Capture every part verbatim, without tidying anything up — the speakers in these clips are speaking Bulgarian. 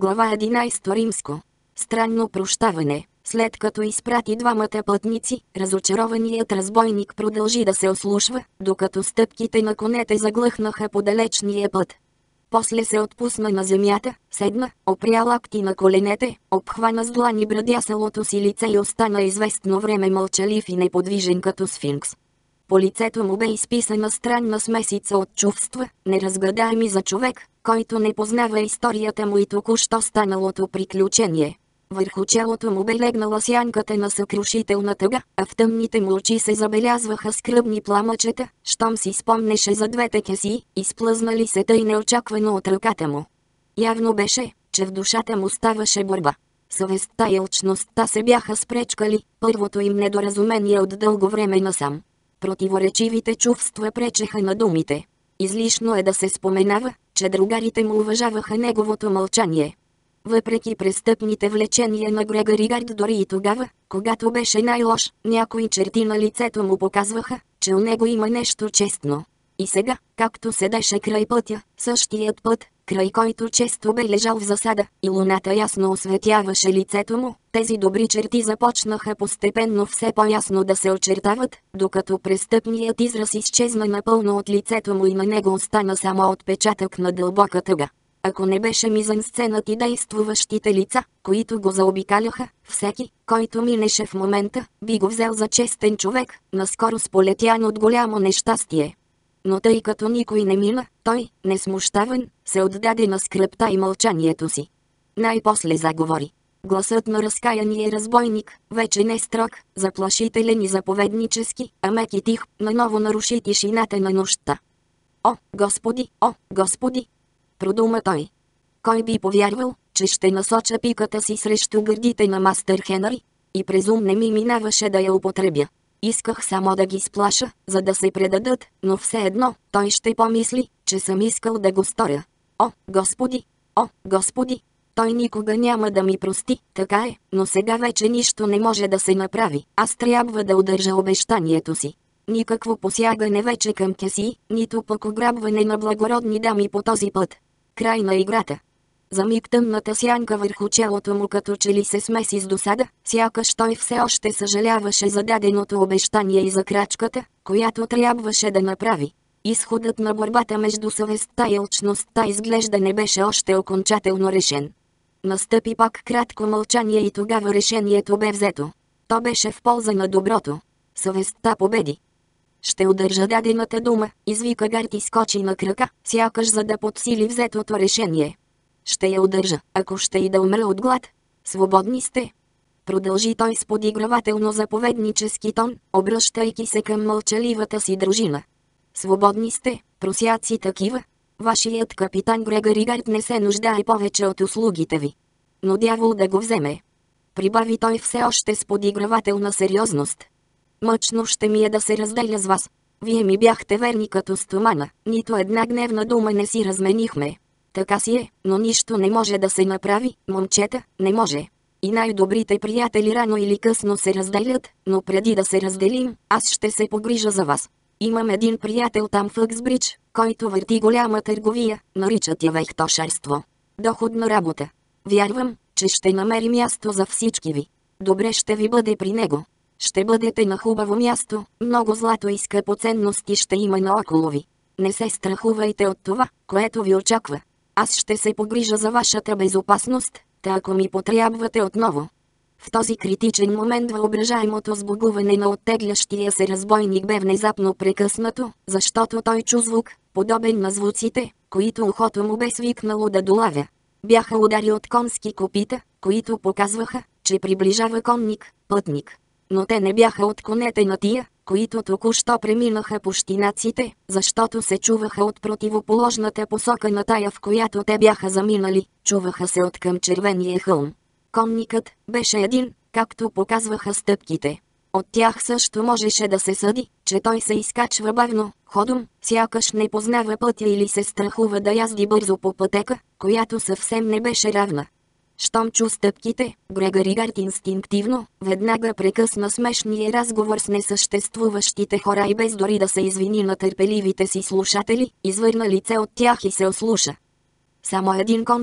Глава единайсета римско. Странно прощаване. След като изпрати двамата пътници, разочарованият разбойник продължи да се ослушва, докато стъпките на конете заглъхнаха по далечния път. После се отпусна на земята, седна, опря лакти на коленете, обхвана с длани брадясалото си лице и остана известно време мълчалив и неподвижен като сфинкс. По лицето му бе изписана странна смесица от чувства, неразгадаеми за човек, който не познава историята му и току-що станалото приключение. Върху челото му бе легнала сянката на съкрушителна тъга, а в тъмните му очи се забелязваха скръбни пламъчета, щом си спомнеше за двете кесии, изплъзнали се тъй неочаквано от ръката му. Явно беше, че в душата му ставаше борба. Съвестта и алчността се бяха спречкали, първото им недоразумение от дълго време насам. Противоречивите чувства пречеха на думите. Излишно е да се споменава, че другарите му уважаваха неговото мълчание. Въпреки престъпните влечения на Грегори Гард, дори и тогава, когато беше най-лош, някои черти на лицето му показваха, че у него има нещо честно. И сега, както седеше край пътя, същият път, край който често бе лежал в засада, и луната ясно осветяваше лицето му, тези добри черти започнаха постепенно все по-ясно да се очертават, докато престъпният израз изчезна напълно от лицето му и на него остана само отпечатък на дълбока тъга. Ако не беше мизансценът и действуващите лица, които го заобикаляха, всеки, който минеше в момента, би го взел за честен човек, наскоро сполетян от голямо нещастие. Но тъй като никой не мина, той, несмущаван, се отдаде на скръбта и мълчанието си. Най-после заговори. Гласът на разкаяния разбойник, вече не строг, заплашителен и заповеднически, а мек и тих, наново наруши тишината на нощта. О, Господи, о, Господи! Продума той. Кой би повярвал, че ще насоча пиката си срещу гърдите на мастер Хенри? И през ум не ми минаваше да я употребя. Исках само да ги сплаша, за да се предадат, но все едно, той ще помисли, че съм искал да го сторя. О, Господи! О, Господи! Той никога няма да ми прости, така е, но сега вече нищо не може да се направи. Аз трябва да удържа обещанието си. Никакво посягане вече към кесии, нито пък ограбване на благородни дами по този път. Край на играта. За миг тъмната сянка върху челото му като че ли се смеси с досада, сякаш той все още съжаляваше за даденото обещание и за крачката, която трябваше да направи. Изходът на борбата между съвестта и алчността изглежда не беше още окончателно решен. Настъпи пак кратко мълчание и тогава решението бе взето. То беше в полза на доброто. Съвестта победи. Ще удържа дадената дума, извика Гард и скочи на крака, сякаш за да подсили взетото решение. Ще я удържа, ако ще и да умра от глад. Свободни сте. Продължи той с подигравателно заповеднически тон, обръщайки се към мълчаливата си дружина. Свободни сте, просяци такива. Вашият капитан Грегори Гард не се нуждае повече от услугите ви. Но дявол да го вземе. Прибави той все още с подигравателна сериозност. Мъчно ще ми е да се разделя с вас. Вие ми бяхте верни като стомана, нито една гневна дума не си разменихме. Така си е, но нищо не може да се направи, момчета, не може. И най-добрите приятели рано или късно се разделят, но преди да се разделим, аз ще се погрижа за вас. Имам един приятел там в Ъксбридж, който върти голяма търговия, наричат я вехтошарство. Доходна работа. Вярвам, че ще намери място за всички ви. Добре ще ви бъде при него. Ще бъдете на хубаво място, много злато и скъпоценности ще има наоколо ви. Не се страхувайте от това, което ви очаква. Аз ще се погрижа за вашата безопасност, та ако ми потрябвате отново. В този критичен момент въображаемото сбогуване на оттеглящия се разбойник бе внезапно прекъснато, защото той чу звук, подобен на звуците, които ухото му бе свикнало да долавя. Бяха удари от конски копита, които показваха, че приближава конник, пътник. Но те не бяха от конете на тия, които току-що преминаха пущинаците, защото се чуваха от противоположната посока на тая, в която те бяха заминали, чуваха се от към червения хълм. Конникът беше един, както показваха стъпките. От тях също можеше да се съди, че той се изкачва бавно, ходом, сякаш не познава пътя или се страхува да язди бързо по пътека, която съвсем не беше равна. Щом чу стъпките, Грегори Гард инстинктивно, веднага прекъсна смешния разговор с несъществуващите хора и без дори да се извини на търпеливите си слушатели, извърна лице от тях и се ослуша. Само един конник,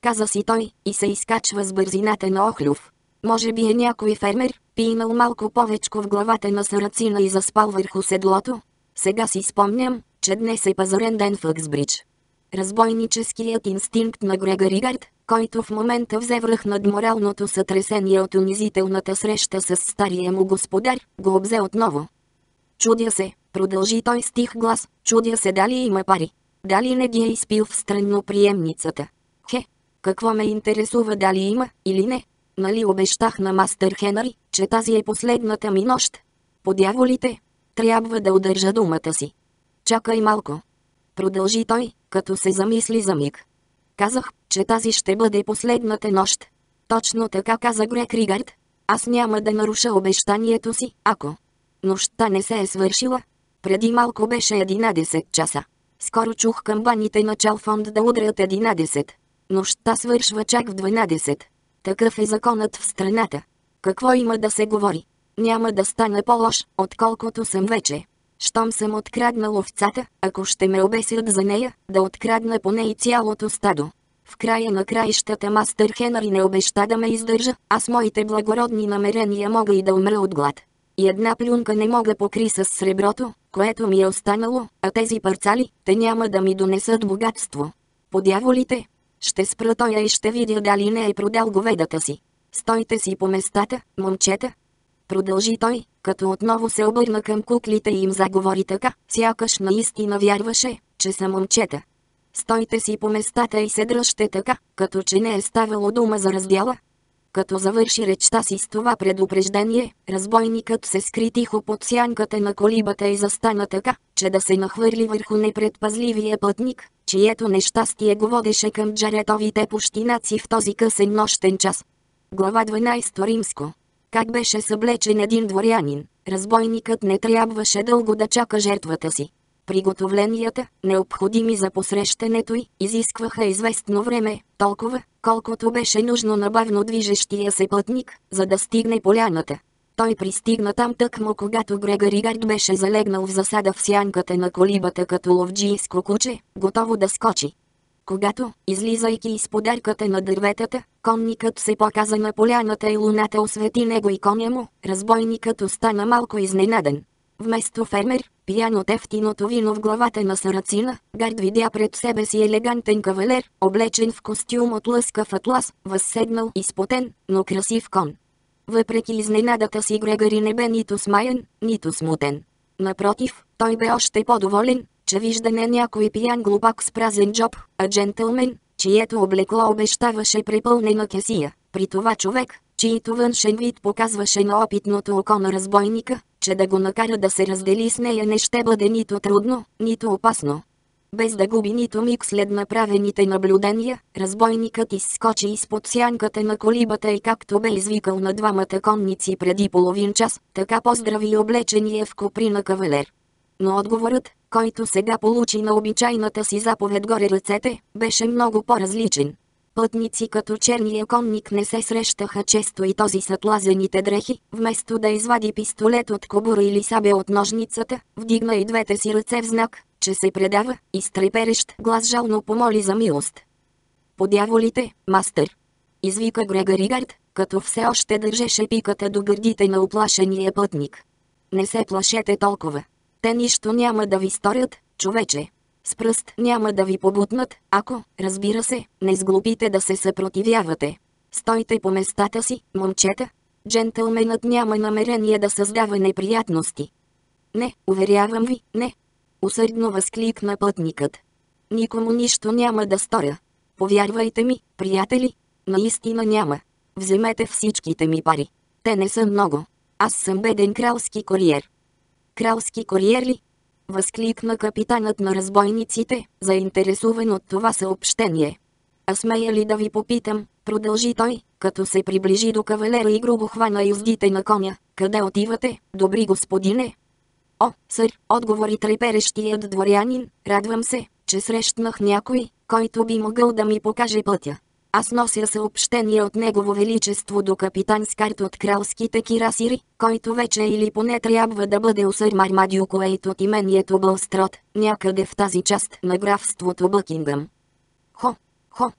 каза си той, и се изкачва с бързината на охлюв. Може би е някой фермер, пинал малко повечко в главата на Сарацина и заспал върху седлото. Сега си спомням, че днес е пазарен ден в Ъксбридж. Разбойническият инстинкт на Грегори Гард, който в момента взе връх над моралното сътресение от унизителната среща с стария му господар, го обзе отново. Чудя се, продължи той с тих глас, чудя се дали има пари. Дали не ги е изпил в странноприемницата. Хе, какво ме интересува дали има или не? Нали обещах на мастер Хенри, че тази е последната ми нощ? По дяволите, трябва да удържа думата си. Чакай малко. Продължи той, като се замисли за миг. Казах, че тази ще бъде последната нощ. Точно така каза Грег Ригард. Аз няма да наруша обещанието си, ако нощта не се е свършила. Преди малко беше единадесет часа. Скоро чух камбаните на Чалфонд да удрят единадесет. Нощта свършва чак в дванадесет. Такъв е законът в страната. Какво има да се говори? Няма да стане по-лош, отколкото съм вече. Щом съм откраднал овцата, ако ще ме обесят за нея, да открадна поне и цялото стадо. В края на краищата мастер Хенри не обеща да ме издържа, а с моите благородни намерения мога и да умра от глад. И една плюнка не мога покри с среброто, което ми е останало, а тези парцали, те няма да ми донесат богатство. По дяволите, ще спра тоя и ще видя дали не е продал говедата си. Стойте си по местата, момчета. Продължи той, като отново се обърна към куклите и им заговори така, сякаш наистина вярваше, че са момчета. Стойте си по местата и се дръжте така, като че не е ставало дума за раздяла. Като завърши речта си с това предупреждение, разбойникът се скри тихо под сянката на колибата и застана така, че да се нахвърли върху непредпазливия пътник, чието нещастие го водеше към джаретовите пущинаци в този късен нощен час. Глава дванадесета римско. Как беше съблечен един дворянин, разбойникът не трябваше дълго да чака жертвата си. Приготовленията, необходими за посрещането й, изискваха известно време, толкова, колкото беше нужно на бавно движещия се пътник, за да стигне поляната. Той пристигна там тъкмо, когато Грегори Гард беше залегнал в засада в сянката на колибата като ловджийско куче, готово да скочи. Когато, излизайки из подарката на дърветата, конникът се показа на поляната и луната освети него и коня му, разбойникът остана малко изненаден. Вместо фермер, пиян от ефтиното вино в главата на Сарацина, Гард видя пред себе си елегантен кавалер, облечен в костюм от лъскав атлас, възседнал и спотен, но красив кон. Въпреки изненадата си Грегори не бе нито смаян, нито смутен. Напротив, той бе още по-доволен, че вижда не някой пиян глупак с празен джоб, а джентълмен, чието облекло обещаваше препълнена кесия. При това човек, чието външен вид показваше на опитното око на разбойника, че да го накара да се раздели с нея не ще бъде нито трудно, нито опасно. Без да губи нито миг след направените наблюдения, разбойникът изскочи изпод сянката на колибата и както бе извикал на двамата конници преди половин час, така поздрави облечения в коприна кавалер. Но отговорът, който сега получи на обичайната си заповед горе ръцете, беше много по-различен. Пътници като черния конник не се срещаха често и този с атлазените дрехи, вместо да извади пистолет от кобура или сабя от ножницата, вдигна и двете си ръце в знак, че се предава, и с треперещ глас жално помоли за милост. По дяволите, мастър! Извика Грегори Гард, като все още държеше пиката до гърдите на уплашения пътник. Не се плашете толкова. Те нищо няма да ви сторят, човече. С пръст няма да ви побутнат, ако, разбира се, не сглупите да се съпротивявате. Стойте по местата си, момчета. Джентълменът няма намерение да създава неприятности. Не, уверявам ви, не. Усърдно възкликна пътникът. Никому нищо няма да сторя. Повярвайте ми, приятели, наистина няма. Вземете всичките ми пари. Те не са много. Аз съм беден кралски куриер. Кралски куриер ли? Възкликна капитанът на разбойниците, заинтересуван от това съобщение. А смея ли да ви попитам, продължи той, като се приближи до кавалера и грубо хвана юздите на коня, къде отивате, добри господине? О, сър, отговори треперещият дворянин, радвам се, че срещнах някой, който би могъл да ми покаже пътя. Аз нося съобщение от Негово Величество до капитан Скарт от кралските кирасири, който вече или поне трябва да бъде у сър Мармадио Куейт от имението Бълстрот, някъде в тази част на графството Бъкингъм. Хо, хо!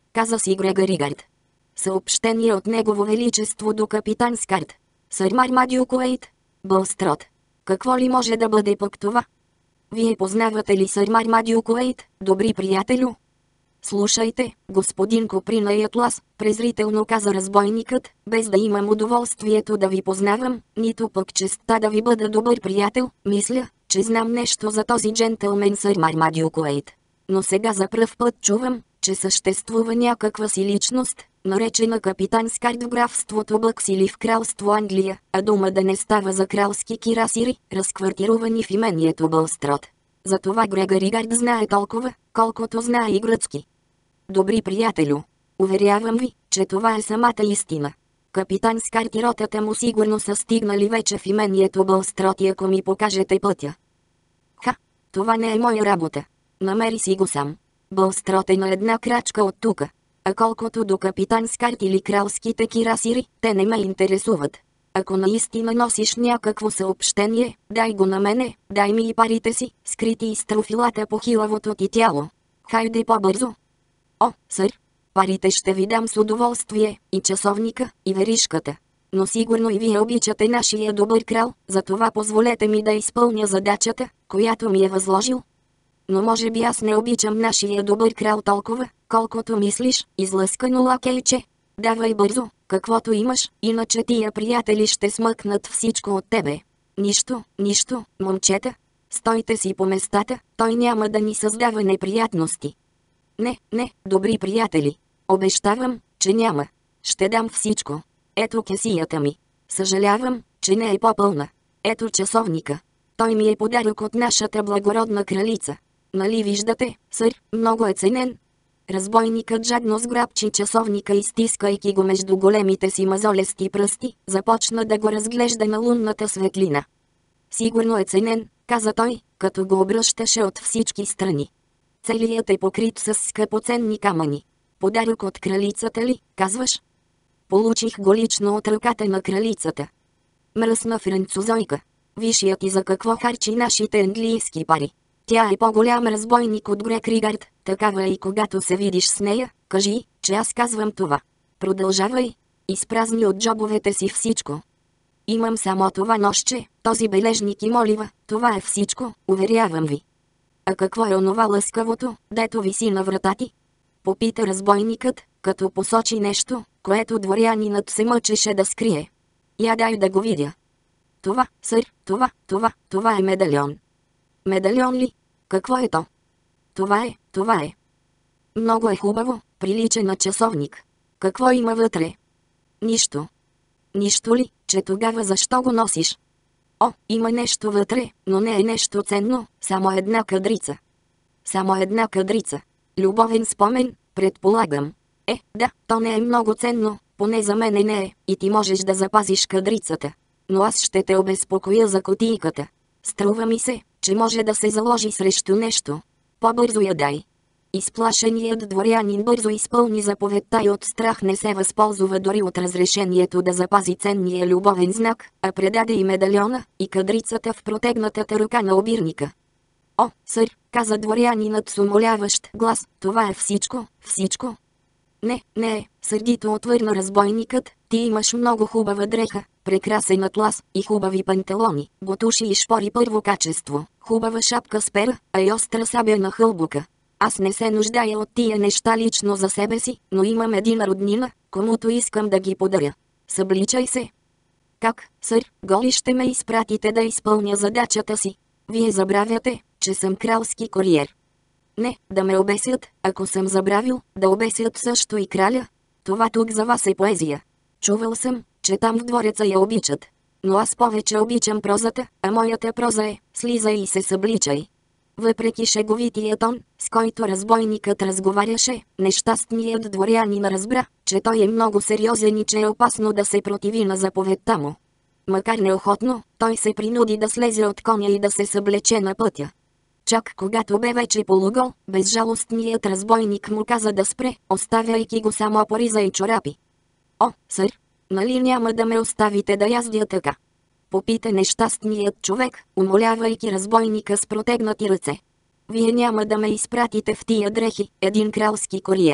каза си Грегори Гард. Съобщение от Негово Величество до капитан Скарт. Сър Мармадюк Уейт. Бълстрот. Какво ли може да бъде пък това? Вие познавате ли сър Мармадюк Уейт, добри приятелю? Слушайте, господин Коприна и Атлас, презрително каза разбойникът, без да имам удоволствието да ви познавам, нито пък честта да ви бъда добър приятел, мисля, че знам нещо за този джентълмен сър Мармадюк Уейт. Но сега за пръв път чувам, че съществува някаква си личност, наречена капитан Скарт в графството Бъкс или в кралство Англия, а дума да не става за кралски кирасири, разквартирувани в имението Бълстрот. Затова Грегори Гард знае толкова, колкото знае и гръцки. Добри приятелю, уверявам ви, че това е самата истина. Капитан Скарт и ротата му сигурно са стигнали вече в имението Бълстрот и ако ми покажете пътя. Ха, това не е моя работа. Намери си го сам. Бълстрот е на една крачка от тука. А колкото до капитан Скарт или кралските кирасири, те не ме интересуват. Ако наистина носиш някакво съобщение, дай го на мене, дай ми и парите си, скрити из трофилата по хилавото ти тяло. Хайде по-бързо. О, сър, парите ще ви дам с удоволствие, и часовника, и веришката. Но сигурно и вие обичате нашия добър крал, затова позволете ми да изпълня задачата, която ми е възложил. Но може би аз не обичам нашия добър крал толкова, колкото мислиш, излъскано лакейче. Давай бързо, каквото имаш, иначе тия приятели ще смъкнат всичко от тебе. Нищо, нищо, момчета. Стойте си по местата, той няма да ни създава неприятности. Не, не, добри приятели. Обещавам, че няма. Ще дам всичко. Ето кесията ми. Съжалявам, че не е по-пълна. Ето часовника. Той ми е подарък от нашата благородна кралица. Нали виждате, сър, много е ценен. Разбойникът жадно сграбчи часовника и стискайки го между големите си мазолести пръсти, започна да го разглежда на лунната светлина. Сигурно е ценен, каза той, като го обръщаше от всички страни. Целият е покрит с скъпоценни камъни. Подарък от кралицата ли, казваш? Получих го лично от ръката на кралицата. Мръсна французойка. Вишият и за какво харчи нашите английски пари. Тя е по-голям разбойник от Грегори Гард, такава и когато се видиш с нея, кажи, че аз казвам това. Продължавай. Изпразни от джобовете си всичко. Имам само това нощче, този бележник и молива, това е всичко, уверявам ви. А какво е онова лъскавото, дето виси на врата ти? Попита разбойникът, като посочи нещо, което дворянинът се мъчеше да скрие. Я дай да го видя. Това, сър, това, това, това е медальон. Медальон ли? Какво е то? Това е, това е. Много е хубаво, прилича на часовник. Какво има вътре? Нищо. Нищо ли, че тогава защо го носиш? О, има нещо вътре, но не е нещо ценно, само една кадрица. Само една кадрица. Любовен спомен, предполагам. Е, да, то не е много ценно, поне за мене не е, и ти можеш да запазиш кадрицата. Но аз ще те обезпокоя за кутийката. Струва ми се, че може да се заложи срещу нещо. По-бързо я дай. Изплашеният дворянин бързо изпълни заповедта и от страх не се възползва дори от разрешението да запази ценния любовен знак, а предаде и медальона, и кадрицата в протегнатата ръка на обирника. О, сър, каза дворянинът с умоляващ глас, това е всичко, всичко. Не, не е, сърдито отвърна разбойникът, ти имаш много хубава дреха, прекрасен атлас и хубави панталони, ботуши и шпори първо качество, хубава шапка с пера, а и остра сабя на хълбука. Аз не се нуждая от тия неща лично за себе си, но имам един роднина, комуто искам да ги подаря. Събличай се. Как, сър, голи ще ме изпратите да изпълня задачата си? Вие забравяте, че съм кралски куриер. Не, да ме обесят, ако съм забравил, да обесят също и краля. Това тук за вас е поезия. Чувал съм, че там в двореца я обичат. Но аз повече обичам прозата, а моята проза е «Слизай и се събличай». Въпреки шеговития тон, с който разбойникът разговаряше, нещастният дворянин разбра, че той е много сериозен и че е опасно да се противи на заповедта му. Макар неохотно, той се принуди да слезе от коня и да се съблече на пътя. Чак когато бе вече полугол, безжалостният разбойник му каза да спре, оставяйки го само по риза и чорапи. О, сър, нали няма да ме оставите да яздя така? Попита нещастният човек, умолявайки разбойника с протегнати ръце. Вие няма да ме изпратите в тия дрехи, един кралски куриер.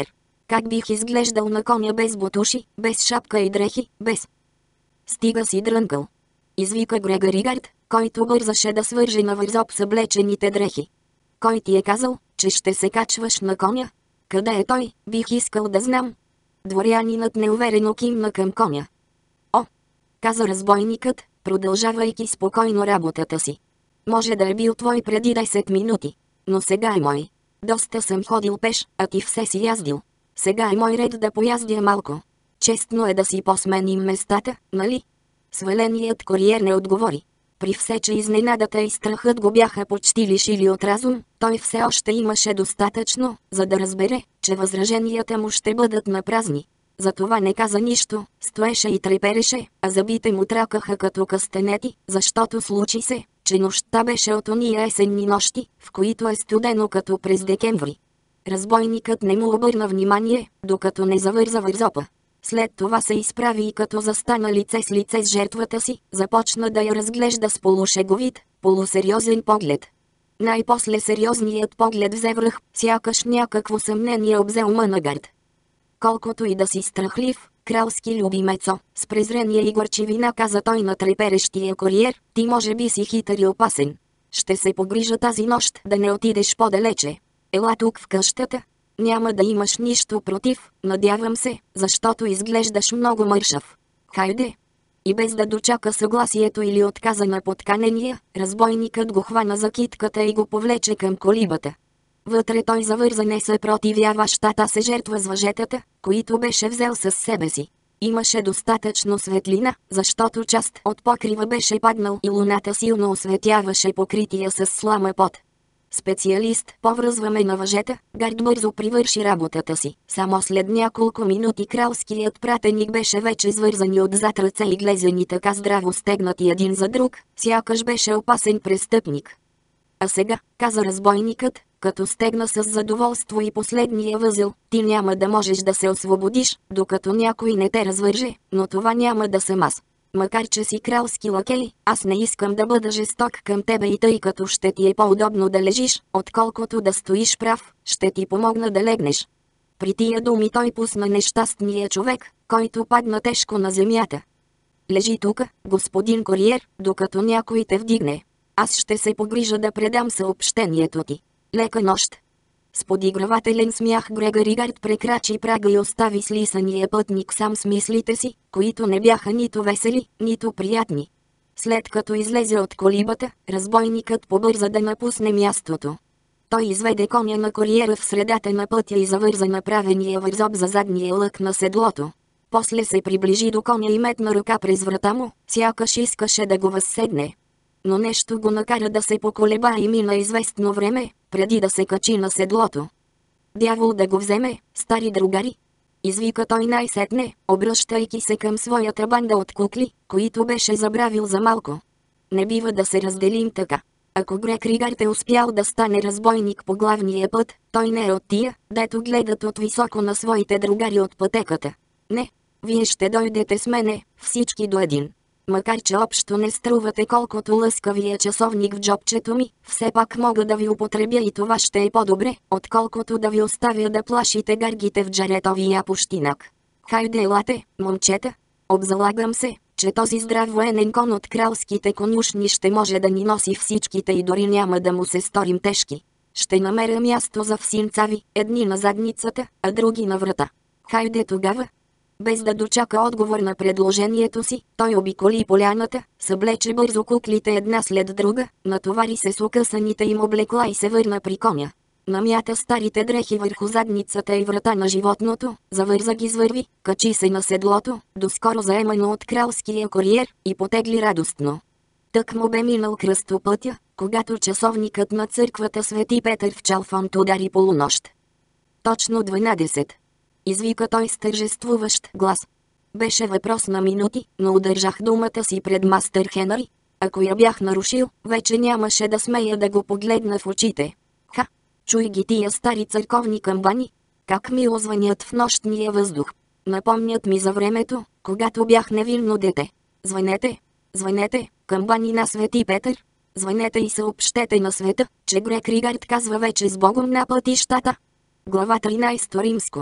Как бих изглеждал на коня без бутуши, без шапка и дрехи, без... Стига си дрънкал. Извика Грегори Гард, който бързаше да свърже на вързоп съблечените дрехи. Кой ти е казал, че ще се качваш на коня? Къде е той, бих искал да знам. Дворянинът неуверено кимна към коня. О! Каза разбойникът, продължавайки спокойно работата си. Може да е бил твой преди десет минути, но сега е мой. Доста съм ходил пеш, а ти все си яздил. Сега е мой ред да пояздя малко. Честно е да си посменим местата, нали? Сваленият куриер не отговори. При все, че изненадата и страхът го бяха почти лишили от разум, той все още имаше достатъчно, за да разбере, че възраженията му ще бъдат напразни. Затова не каза нищо, стоеше и трепереше, а зъбите му тракаха като къстенети, защото случи се, че нощта беше от ония есенни нощи, в които е студено като през декември. Разбойникът не му обърна внимание, докато не завърза вързопа. След това се изправи и като застана лице с лице с жертвата си, започна да я разглежда с полушеговит, полусериозен поглед. Най-после сериозният поглед взе връх, сякаш някакво съмнение обзе ума на Гард. Колкото и да си страхлив, кралски любимецо, с презрение и горчивина каза той на треперещия куриер, ти може би си хитър и опасен. Ще се погрижа тази нощ да не отидеш по-далече. Ела тук в къщата. Няма да имаш нищо против, надявам се, защото изглеждаш много мършав. Хайде! И без да дочака съгласието или отказа на подканения, разбойникът го хвана за китката и го повлече към колибата. Вътре той завърза несъпротивяващата се жертва с въжетата, които беше взел със себе си. Имаше достатъчно светлина, защото част от покрива беше паднал и луната силно осветяваше покрития с слама пот. Специалист, повръзваме на въжета, Гард бързо привърши работата си. Само след няколко минути кралският пратеник беше вече свързан и отзад ръце и глезени така здраво стегнати един за друг, сякаш беше опасен престъпник. А сега, каза разбойникът, като стегна с задоволство и последния възел, ти няма да можеш да се освободиш, докато някой не те развърже, но това няма да съм аз. Макар че си кралски лакей, аз не искам да бъда жесток към тебе и тъй като ще ти е по-удобно да лежиш, отколкото да стоиш прав, ще ти помогна да легнеш. При тия думи той пусна нещастния човек, който падна тежко на земята. Лежи тука, господин куриер, докато някой те вдигне. Аз ще се погрижа да предам съобщението ти. Лека нощ. С подигравателен смях Грегори Гард прекрачи прага и остави слисания пътник сам с мислите си, които не бяха нито весели, нито приятни. След като излезе от колибата, разбойникът побърза да напусне мястото. Той изведе коня на куриера в средата на пътя и завърза направения вързоп за задния лък на седлото. После се приближи до коня и метна ръка през врата му, сякаш искаше да го възседне. Но нещо го накара да се поколеба и мина известно време, преди да се качи на седлото. Дявол да го вземе, стари другари! Извика той най-сетне, обръщайки се към своята банда от кукли, които беше забравил за малко. Не бива да се разделим така. Ако Грегори Гард е успял да стане разбойник по главния път, той не е от тия, дето гледат от високо на своите другари от пътеката. Не, вие ще дойдете с мене, всички до един. Макар че общо не струвате колкото лъскавия часовник в джобчето ми, все пак мога да ви употребя и това ще е по-добре, отколкото да ви оставя да плашите гаргите в джаретовия пущинак. Хайде елате, момчета! Обзалагам се, че този здрав военен кон от кралските конюшни ще може да ни носи всичките и дори няма да му се сторим тежки. Ще намеря място за всинца ви, едни на задницата, а други на врата. Хайде тогава! Без да дочака отговор на предложението си, той обиколи поляната, съблече бързо куклите една след друга, натовари се с укъсаните им облекла и се върна при коня. Намята старите дрехи върху задницата и врата на животното, завърза ги с върви, качи се на седлото, доскоро заемано от кралския куриер, и потегли радостно. Тък му бе минал кръстопътя, когато часовникът на църквата Свети Петър в Чалфонт удари полунощ. Точно дванадесет. Извика той с тържествуващ глас. Беше въпрос на минути, но удържах думата си пред мастър Хенъри. Ако я бях нарушил, вече нямаше да смея да го погледна в очите. Ха! Чуй ги тия стари църковни камбани. Как мило звънят в нощния въздух. Напомнят ми за времето, когато бях невинно дете. Звънете! Звънете! Камбани на Свети Петър! Звънете и съобщете на света, че Грегори Гард казва вече с Богом на пътищата. Глава тринадесета римско.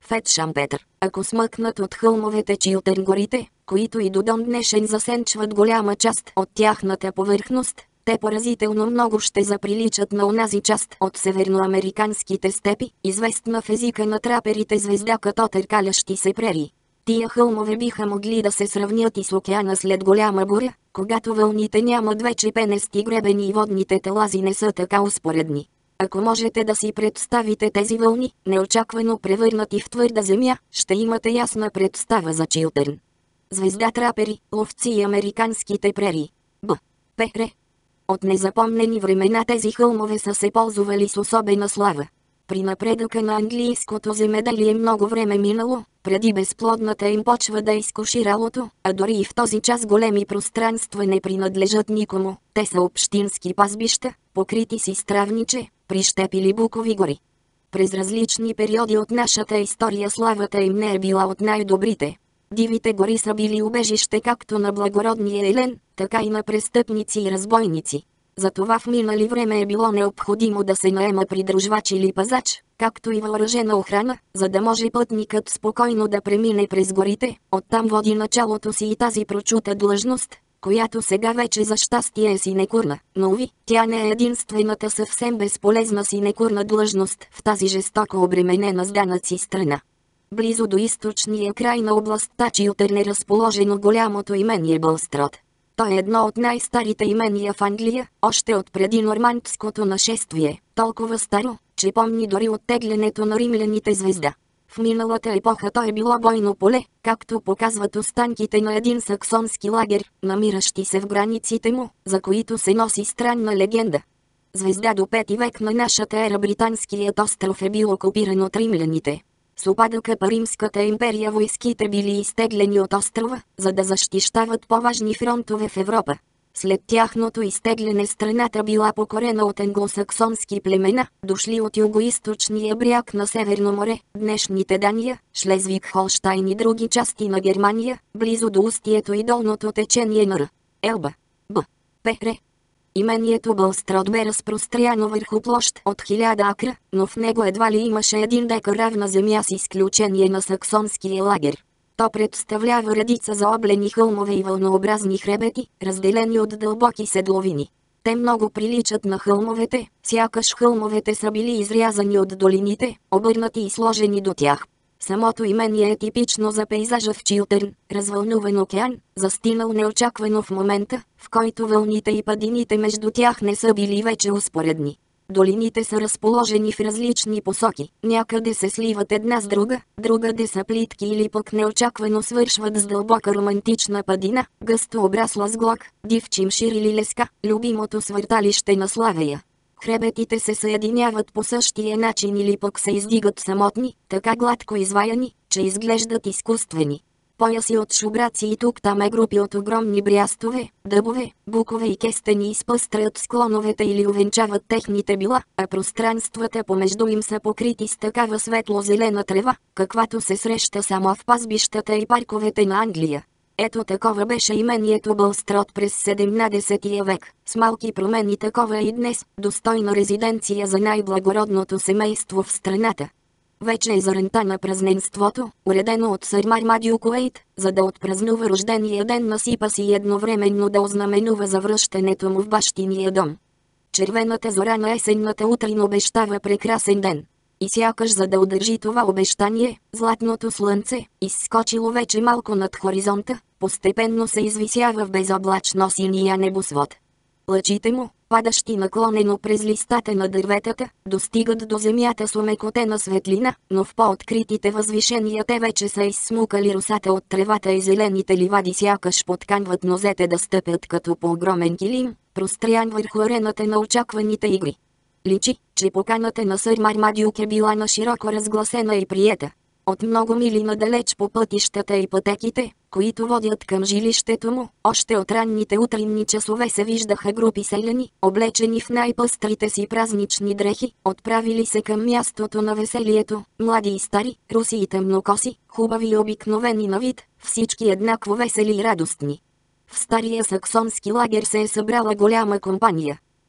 Фет Шампетър, ако смъкнат от хълмовете Чилтърн горите, които и до дон днешен засенчват голяма част от тяхната повърхност, те поразително много ще заприличат на онази част от северноамериканските степи, известна в езика на траперите звезда като търкалящи се прерии. Тия хълмове биха могли да се сравнят и с океана след голяма буря, когато вълните нямат вече пенести гребени и водните талази не са така успоредни. Ако можете да си представите тези вълни, неочаквано превърнати в твърда земя, ще имате ясна представа за Чилтърн. Звезда трапери, ловци и американските прерии. Б. П. От незапомнени времена тези хълмове са се ползвали с особена слава. При напредъка на английското земеделие много време минало, преди безплодната им почва да изкуши ралото, а дори и в този час големи пространства не принадлежат никому, те са общински пазбища, покрити с изтравниче, прищепили букови гори. През различни периоди от нашата история славата им не е била от най-добрите. Дивите гори са били убежище както на благородния елен, така и на престъпници и разбойници. Затова в минали време е било необходимо да се наема придружвач или пазач, както и въоръжена охрана, за да може пътникът спокойно да премине през горите. Оттам води началото си и тази прочута длъжност, която сега вече за щастие е синекурна, но уви, тя не е единствената съвсем безполезна синекурна длъжност в тази жестоко обременена с данъци страна. Близо до източния край на областта Чилтърн е разположено голямото имение Бълстрод. То е едно от най-старите имения в Англия, още от преди нормандското нашествие, толкова старо, че помни дори оттеглянето на римляните звезда. В миналата епоха то е било бойно поле, както показват останките на един саксонски лагер, намиращи се в границите му, за които се носи странна легенда. Звезда до пети век на нашата ера британският остров е бил окупиран от римляните. С упадъка по Римската империя войските били изтеглени от острова, за да защищават по-важни фронтове в Европа. След тяхното изтегляне страната била покорена от англосаксонски племена, дошли от югоизточния бряг на Северно море, днешните Дания, Шлезвиг Холщайн и други части на Германия, близо до устието и долното течение на Р. Елба. Б. П. Имението Бълстрод бе разпростряно върху площ от хиляда акра, но в него едва ли имаше един декар равна земя с изключение на саксонския лагер. То представлява редица заоблени хълмове и вълнообразни хребети, разделени от дълбоки седловини. Те много приличат на хълмовете, сякаш хълмовете са били изрязани от долините, обърнати и сложени до тях. Самото имение е типично за пейзажа в Чилтърн, развълнуван океан, застинал неочаквано в момента, в който вълните и падините между тях не са били вече успоредни. Долините са разположени в различни посоки, някъде се сливат една с друга, другаде са плитки или пък неочаквано свършват с дълбока романтична падина, гъсто обрасла с глок, див чимшир или леска, любимото свърталище на Славея. Хребетите се съединяват по същия начин или пък се издигат самотни, така гладко изваяни, че изглеждат изкуствени. Пояси от шубраци и тук-там е групи от огромни брястове, дъбове, букове и кестени изпъстрят склоновете или увенчават техните била, а пространствата помежду им са покрити с такава светло-зелена трева, каквато се среща само в пазбищата и парковете на Англия. Ето такова беше имението Бълстрод през седемнадесетия век, с малки промени такова и днес, достойна резиденция за най-благородното семейство в страната. Вече е заранта на празненството, уредено от сър Мармадюк Уейт, за да отпразнува рождения ден на сипа си и едновременно да ознаменува завръщането му в бащиния дом. Червената зора на есенната утрин обещава прекрасен ден. И сякаш за да удържи това обещание, златното слънце, изскочило вече малко над хоризонта, постепенно се извисява в безоблачно синия небосвод. Лъчите му, падащи наклонено през листата на дърветата, достигат до земята с омекотена светлина, но в по-откритите възвишения те вече са изсмукали росата от тревата и зелените ливади сякаш подканват нозете да стъпят като по огромен килим, прострян върху арената на очакваните игри. Личи, че поканата на сър Мармадюк е била на широко разгласена и приета. От много мили надалеч по пътищата и пътеките, които водят към жилището му, още от ранните утринни часове се виждаха групи селяни, облечени в най-пъстрите си празнични дрехи, отправили се към мястото на веселието, млади и стари, руси и тъмнокоси, хубави и обикновени на вид, всички еднакво весели и радостни. В стария саксонски лагер се е събрала голяма компания.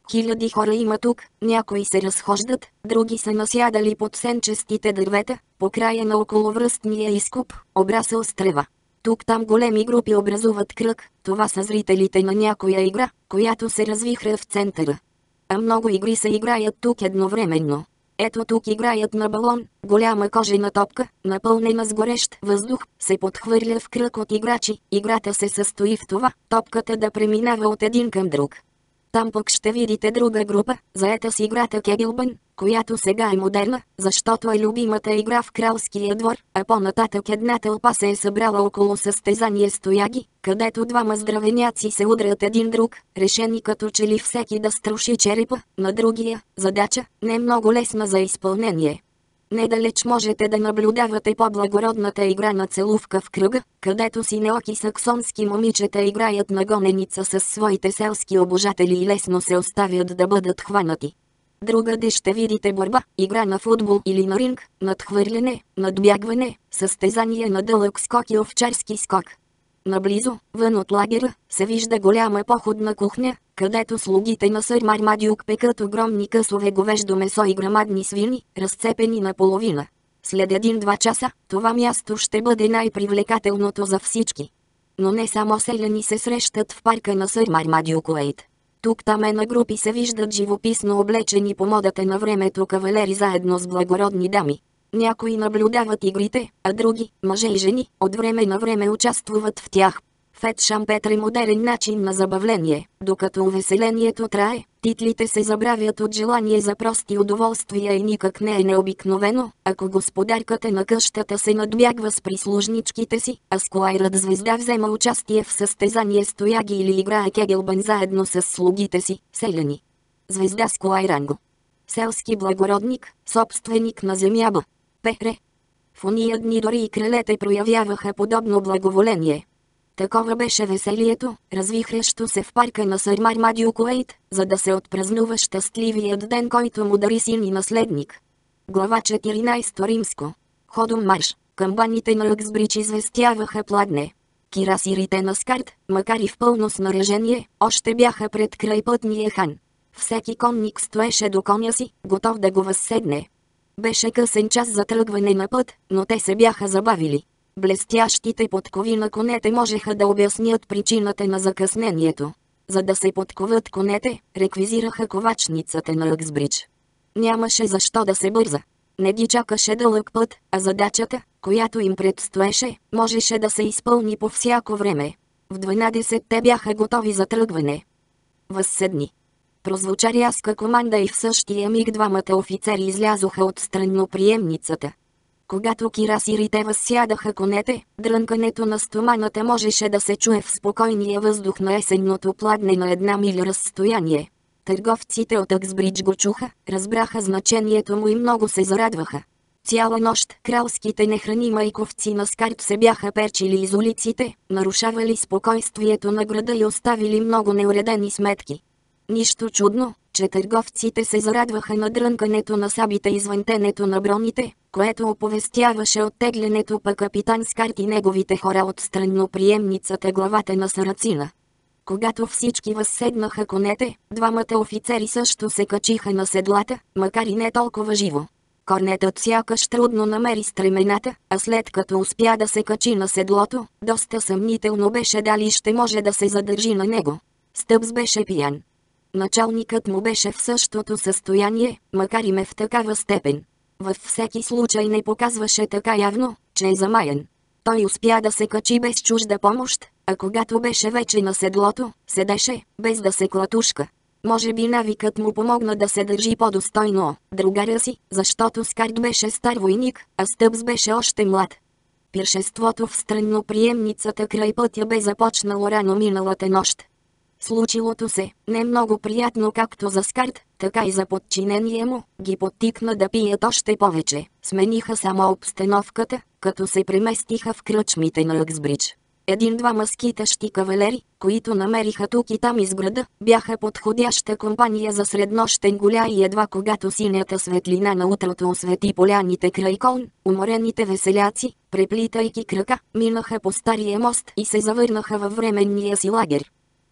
Хиляди хора има тук, някои се разхождат, други са насядали под сенчестите дървета, по края на околовръстния изкоп, обрасъл с трева. Тук-там големи групи образуват кръг, това са зрителите на някоя игра, която се развихря в центъра. А много игри се играят тук едновременно. Ето тук играят на балон, голяма кожена топка, напълнена с горещ въздух, се подхвърля в кръг от играчи. Играта се състои в това, топката да преминава от един към друг. Там пък ще видите друга група, заета с играта кегелбан, която сега е модерна, защото е любимата игра в кралския двор, а по-нататък една тълпа се е събрала около състезание стояги, където двама здравеняци се удрят един друг, решени като че ли всеки да струши черепа на другия. Задача, не много лесна за изпълнение. Недалеч можете да наблюдавате по-благородната игра на целувка в кръга, където синеоки саксонски момичета играят на гоненица с своите селски обожатели и лесно се оставят да бъдат хванати. Другаде ще видите борба, игра на футбол или на ринг, надхвърляне, надбягване, състезание на дълъг скок и овчарски скок. Наблизо, вън от лагера, се вижда голяма походна кухня, където слугите на сър Мармадюк пекат огромни късове говеждо месо и грамадни свини, разцепени наполовина. След един-два часа, това място ще бъде най-привлекателното за всички. Но не само селяни се срещат в парка на сър Мармадюк Уейт. Тук-там е на групи се виждат живописно облечени по модата на времето кавалери заедно с благородни дами. Някои наблюдават игрите, а други, мъже и жени, от време на време участвуват в тях. Фет Шампетър е модерен начин на забавление, докато увеселението трае, титлите се забравят от желание за прости удоволствия и никак не е необикновено, ако господарката на къщата се надбягва с прислужничките си, а скуайрът звезда взема участие в състезание стояги или играе кегелбан заедно с слугите си, селяни. Звезда скуайранго. Селски благородник, собственик на земяба. Пере. В уния дни дори и кралете проявяваха подобно благоволение. Такова беше веселието, развихрящо се в парка на сър Мармадюк Уейт, за да се отпразнува щастливият ден, който му дари син и наследник. Глава четиринайсета римско. Ходом марш, камбаните на Ъксбридж известяваха пладне. Кирасирите на Скарт, макар и в пълно снаряжение, още бяха пред крайпътния хан. Всеки конник стоеше до коня си, готов да го възседне. Беше късен час за тръгване на път, но те се бяха забавили. Блестящите подкови на конете можеха да обяснят причината на закъснението. За да се подковат конете, реквизираха ковачницата на Ъксбридж. Нямаше защо да се бърза. Не ги чакаше дълъг път, а задачата, която им предстоеше, можеше да се изпълни по всяко време. В дванайсет те бяха готови за тръгване. Възседни. Прозвуча рязка команда и в същия миг двамата офицери излязоха от странноприемницата. Когато кирасирите възсядаха конете, дрънкането на стоманата можеше да се чуе в спокойния въздух на есенното пладне на една миля разстояние. Търговците от Ъксбридж го чуха, разбраха значението му и много се зарадваха. Цяла нощ кралските нехрани майковци на Скарт се бяха перчили из улиците, нарушавали спокойствието на града и оставили много неуредени сметки. Нищо чудно, че търговците се зарадваха на дрънкането на сабите и звънтенето на броните, което оповестяваше оттеглянето па капитан Скарт и неговите хора от странноприемницата главата на Сарацина. Когато всички възседнаха конете, двамата офицери също се качиха на седлата, макар и не толкова живо. Корнетът сякаш трудно намери стремената, а след като успя да се качи на седлото, доста съмнително беше дали ще може да се задържи на него. Стъбс беше пиян. Началникът му беше в същото състояние, макар и ме в такава степен. Във всеки случай не показваше така явно, че е замаян. Той успя да се качи без чужда помощ, а когато беше вече на седлото, седеше, без да се клатушка. Може би навикът му помогна да се държи по-достойно другаря си, защото Скарт беше стар войник, а Стъбс беше още млад. Пиршеството в странноприемницата край пътя бе започнало рано миналата нощ. Случилото се, не много приятно както за Скарт, така и за подчинение му, ги подтикна да пият още повече. Смениха само обстановката, като се преместиха в кръчмите на Ъксбридж. Един-двама скитащи кавалери, които намериха тук и там из града, бяха подходяща компания за среднощен гуля и едва когато синята светлина на утрото освети поляните край Колн, уморените веселяци, преплитайки крака, минаха по стария мост и се завърнаха във временния си лагер.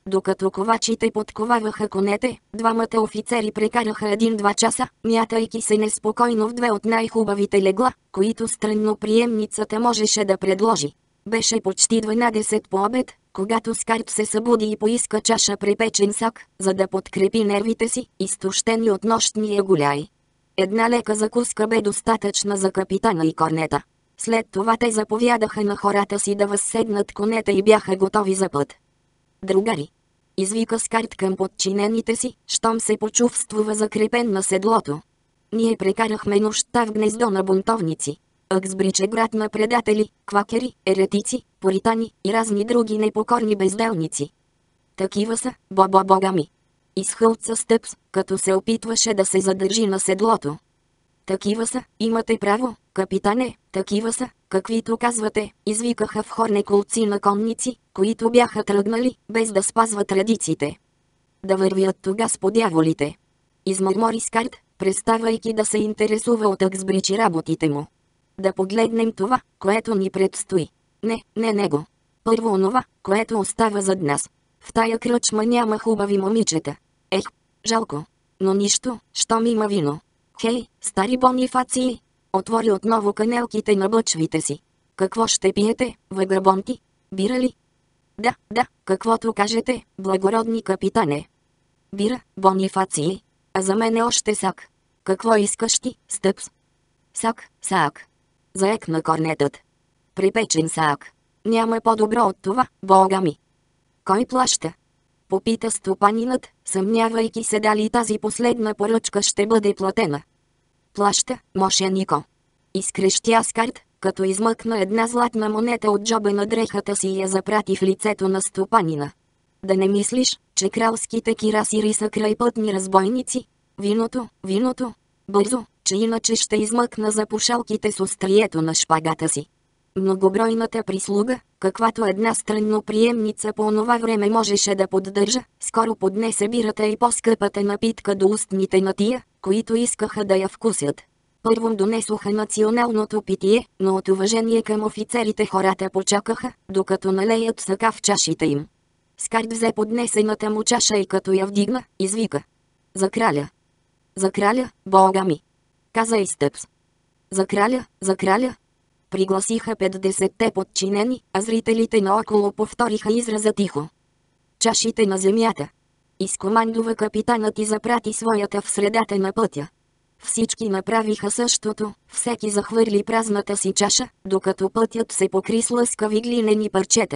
Докато ковачите подковаваха конете, двамата офицери прекараха един-два часа, мятайки се неспокойно в две от най-хубавите легла, които странноприемницата можеше да предложи. Беше почти дванадесет по обед, когато Скарт се събуди и поиска чаша препечен сак, за да подкрепи нервите си, изтощени от нощния гуляй. Една лека закуска бе достатъчна за капитана и корнета. След това те заповядаха на хората си да възседнат конете и бяха готови за път. Другари, извика Скарт към подчинените си, щом се почувствува закрепен на седлото. Ние прекарахме нощта в гнездо на бунтовници. Аксбридж е град на предатели, квакери, еретици, поритани и разни други непокорни безделници. Такива са, бо-бо бога ми. Изхълца Стъпс, като се опитваше да се задържи на седлото. Такива са, имате право, капитане, такива са, каквито казвате, извикаха в хор неколци на конници, които бяха тръгнали, без да спазват традициите. Да вървят тога с подяволите. Измърмори Скарт, преставайки да се интересува от Аксбридж и работите му. Да погледнем това, което ни предстои. Не, не него. Първо онова, което остава зад нас. В тая кръчма няма хубави момичета. Ех, жалко. Но нищо, щом има вино. Хей, стари Бонифации! Отвори отново канелките на бъчвите си. Какво ще пиете, вагабонти? Бира ли? Да, да, каквото кажете, благородни капитане. Бира, Бонифации. А за мен е още сак. Какво искаш ти, Стъпс? Сак, сак. Заекна корнетът. Припечен сак. Няма по-добро от това, бога ми. Кой плаща? Попита стопанинът, съмнявайки се дали тази последна поръчка ще бъде платена. Плаща, мошенико. Изкрещя Скарт, като измъкна една златна монета от джоба на дрехата си и я запрати в лицето на стопанина. Да не мислиш, че кралските кирасири са крайпътни разбойници? Виното, виното. Бързо, че иначе ще измъкна запушалките с острието на шпагата си. Многобройната прислуга, каквато една странноприемница по онова време можеше да поддържа, скоро поднесе бирата и по-скъпата напитка до устните на тия, които искаха да я вкусят. Първом донесоха националното питие, но от уважение към офицерите хората почакаха, докато налеят сака в чашите им. Скарт взе поднесената му чаша и като я вдигна, извика. За краля. За краля, бога ми. Каза и Стъпс. За краля, за краля. Пригласиха петдесетте подчинени, а зрителите наоколо повториха израза тихо. Чашите на земята. Изкомандува капитанът и запрати своята в средата на пътя. Всички направиха същото, всеки захвърли празната си чаша, докато пътят се покри с лъскави глинени парчета.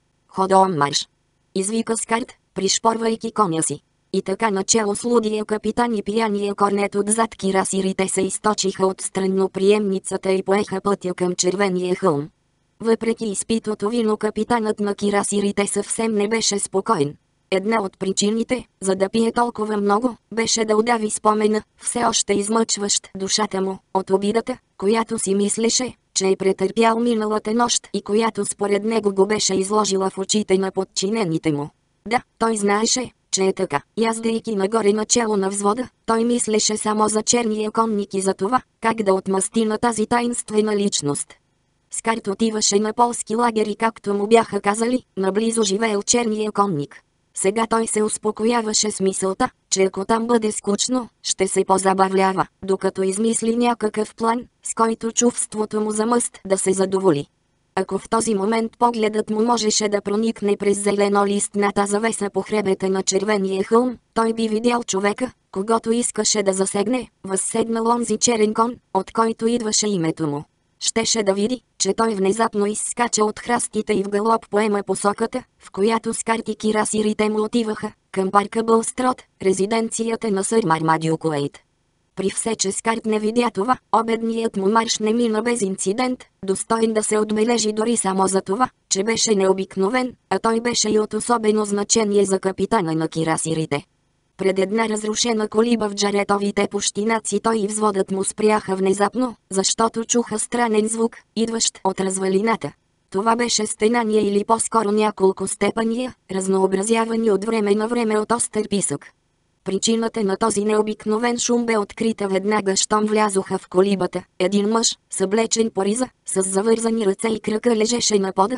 Ходом марш! Извика Скарт, пришпорвайки коня си. И така начало с лудия капитан и пияния корнет отзад кирасирите се източиха от странноприемницата и поеха пътя към червения хълм. Въпреки изпитото вино капитанът на кирасирите съвсем не беше спокоен. Една от причините, за да пие толкова много, беше да удави спомена, все още измъчващ душата му, от обидата, която си мислеше, че е претърпял миналата нощ и която според него го беше изложила в очите на подчинените му. Да, той знаеше, че е така. Яздейки нагоре начело на взвода, той мислеше само за черния конник и за това, как да отмъсти на тази таинствена личност. Скарт отиваше на полски лагер и както му бяха казали, наблизо живеел черния конник. Сега той се успокояваше с мисълта, че ако там бъде скучно, ще се позабавлява, докато измисли някакъв план, с който чувството му за мъст да се задоволи. Ако в този момент погледът му можеше да проникне през зеленолистната завеса по хребета на червения хълм, той би видял човека, когото искаше да засегне, възседнал онзи черен кон, от който идваше името му. Щеше да види, че той внезапно изскача от храстите и в галоп поема посоката, в която Скарт и кирасирите му отиваха, към парка Бълстрот, резиденцията на сър Мармадюк Уейт. При все, че Скарт не видя това, обедният му марш не мина без инцидент, достоен да се отбележи дори само за това, че беше необикновен, а той беше и от особено значение за капитана на кирасирите. Пред една разрушена колиба в джаретовите пущинаци той и взводът му спряха внезапно, защото чуха странен звук, идващ от развалината. Това беше стенание или по-скоро няколко степания, разнообразявани от време на време от остър писък. Причината на този необикновен шум бе открита веднага, щом влязоха в колибата. Един мъж, съблечен по риза, с завързани ръце и крака лежеше на пода.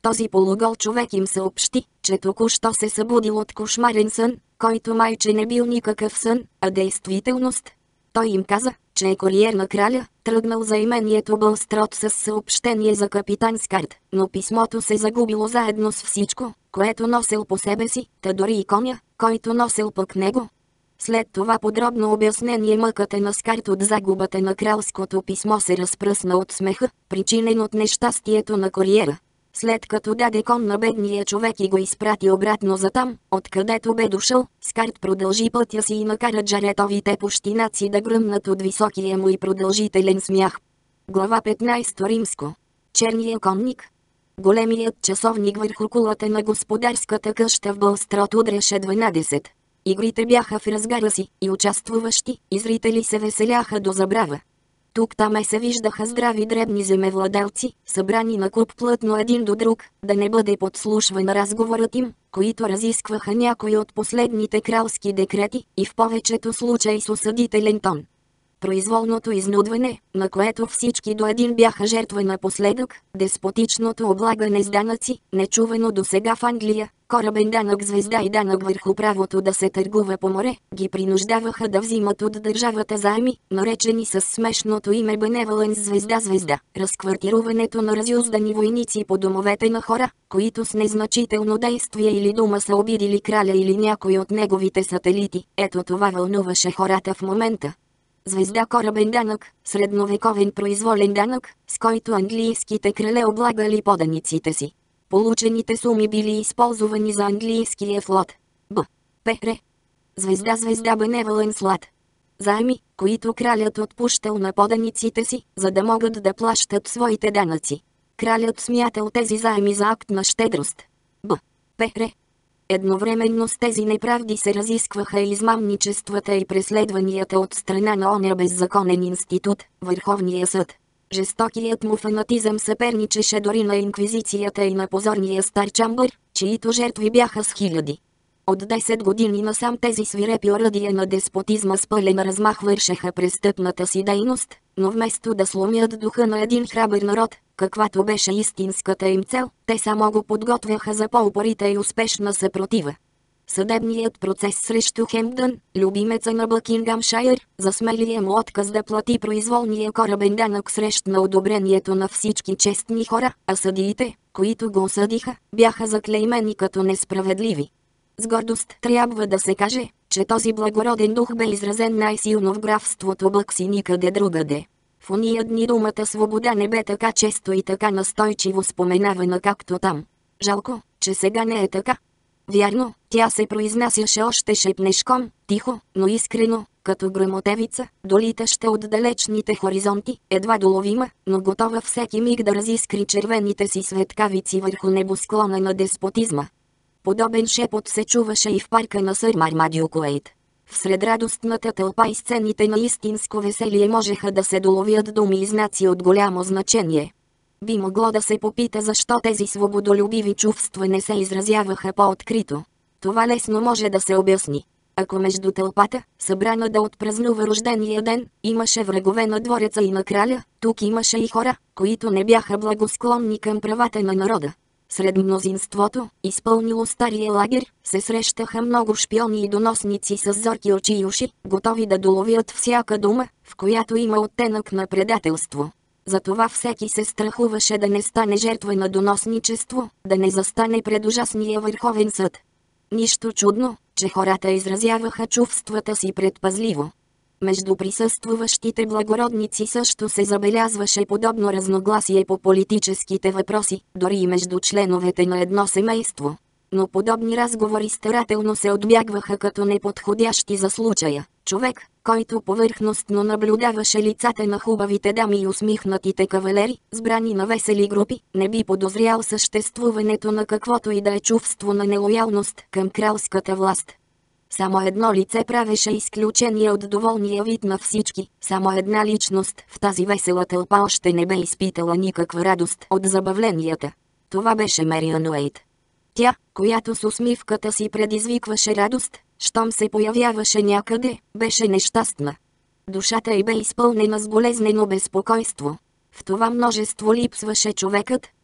Този полугол човек им съобщи, че току-що се събудил от кошмарен сън, който майче не бил никакъв сън, а действителност. Той им каза, че е куриер на краля, тръгнал за имението Бълстрот с съобщение за капитан Скарт, но писмото се загубило заедно с всичко, което носил по себе си, та дори и коня, който носил пък него. След това подробно обяснение мъката на Скарт от загубата на кралското писмо се разпръсна от смеха, причинен от нещастието на куриера. След като даде кон на бедния човек и го изпрати обратно за там, откъдето бе дошъл, Скарт продължи пътя си и накара джаретовите пущинаци да гръмнат от високия му и продължителен смях. Глава петнайсета Римско. Черния конник. Големият часовник върху кулата на господарската къща в Бълстрот удряше дванадесет. Игрите бяха в разгара си и участвуващи и зрители се веселяха до забрава. Тук-таме се виждаха здрави дребни земевладелци, събрани на куп плътно един до друг, да не бъде подслушван разговорът им, които разискваха някои от последните кралски декрети и в повечето случаи с осъдителен тон. Произволното изнудване, на което всички до един бяха жертва напоследък, деспотичното облагане с данъци, нечувано досега в Англия, корабен данък звезда и данък върху правото да се търгува по море, ги принуждаваха да взимат от държавата заеми, наречени с смешното име Беневаленс звезда-звезда, разквартируването на разюздани войници по домовете на хора, които с незначително действие или дума са обидили краля или някой от неговите сателити. Ето това вълнуваше хората в момента. Звезда корабен данък, средновековен произволен данък, с който английските крале облагали поданиците си. Получените суми били използвани за английския флот. Б. П. Звезда звезда Беневаленс лад. Заеми, които кралят отпущал на поданиците си, за да могат да плащат своите данъци. Кралят смятал тези заеми за акт на щедрост. Б. П. Едновременно с тези неправди се разискваха и измамничествата и преследванията от страна на оня беззаконен институт, Върховния съд. Жестокият му фанатизъм съперничеше дори на инквизицията и на позорния стар Чамбър, чието жертви бяха с хиляди. От десет години насам тези свирепи оръдия на деспотизма с пълен размах вършеха престъпната си дейност, но вместо да сломят духа на един храбър народ, каквато беше истинската им цел, те само го подготвяха за по-упорита и успешна съпротива. Съдебният процес срещу Хемптън, любимеца на Бъкингамшайр, за смелия му отказ да плати произволния корабен данък срещна одобрението на всички честни хора, а съдиите, които го осъдиха, бяха заклеймени като несправедливи. С гордост трябва да се каже, че този благороден дух бе изразен най-силно в графството Бъкс и никъде другаде. В уния дни думата свобода не бе така често и така настойчиво споменавана както там. Жалко, че сега не е така. Вярно, тя се произнасяше още шепнешком, тихо, но искрено, като гръмотевица, долитаща от далечните хоризонти, едва доловима, но готова всеки миг да разискри червените си светкавици върху небосклона на деспотизма. Подобен шепот се чуваше и в парка на сър Мармадюк Уейт. Всред радостната тълпа и сцените на истинско веселие можеха да се доловят думи и знаци от голямо значение. Би могло да се попита защо тези свободолюбиви чувства не се изразяваха по-открито. Това лесно може да се обясни. Ако между тълпата, събрана да отпразнува рождения ден, имаше врагове на двореца и на краля, тук имаше и хора, които не бяха благосклонни към правата на народа. Сред мнозинството, изпълнило стария лагер, се срещаха много шпиони и доносници с зорки очи и уши, готови да доловят всяка дума, в която има оттенък на предателство. Затова всеки се страхуваше да не стане жертва на доносничество, да не застане пред ужасния Върховен съд. Нищо чудно, че хората изразяваха чувствата си предпазливо. Между присъствуващите благородници също се забелязваше подобно разногласие по политическите въпроси, дори и между членовете на едно семейство. Но подобни разговори старателно се отбягваха като неподходящи за случая. Човек, който повърхностно наблюдаваше лицата на хубавите дами и усмихнатите кавалери, сбрани на весели групи, не би подозрял съществуването на каквото и да е чувство на нелоялност към кралската власт. Само едно лице правеше изключение от доволния вид на всички, само една личност в тази весела тълпа още не бе изпитала никаква радост от забавленията. Това беше Мериан Уейт. Тя, която с усмивката си предизвикваше радост, щом се появяваше някъде, беше нещастна. Душата й бе изпълнена с болезнено безпокойство. В това множество липсваше човекът,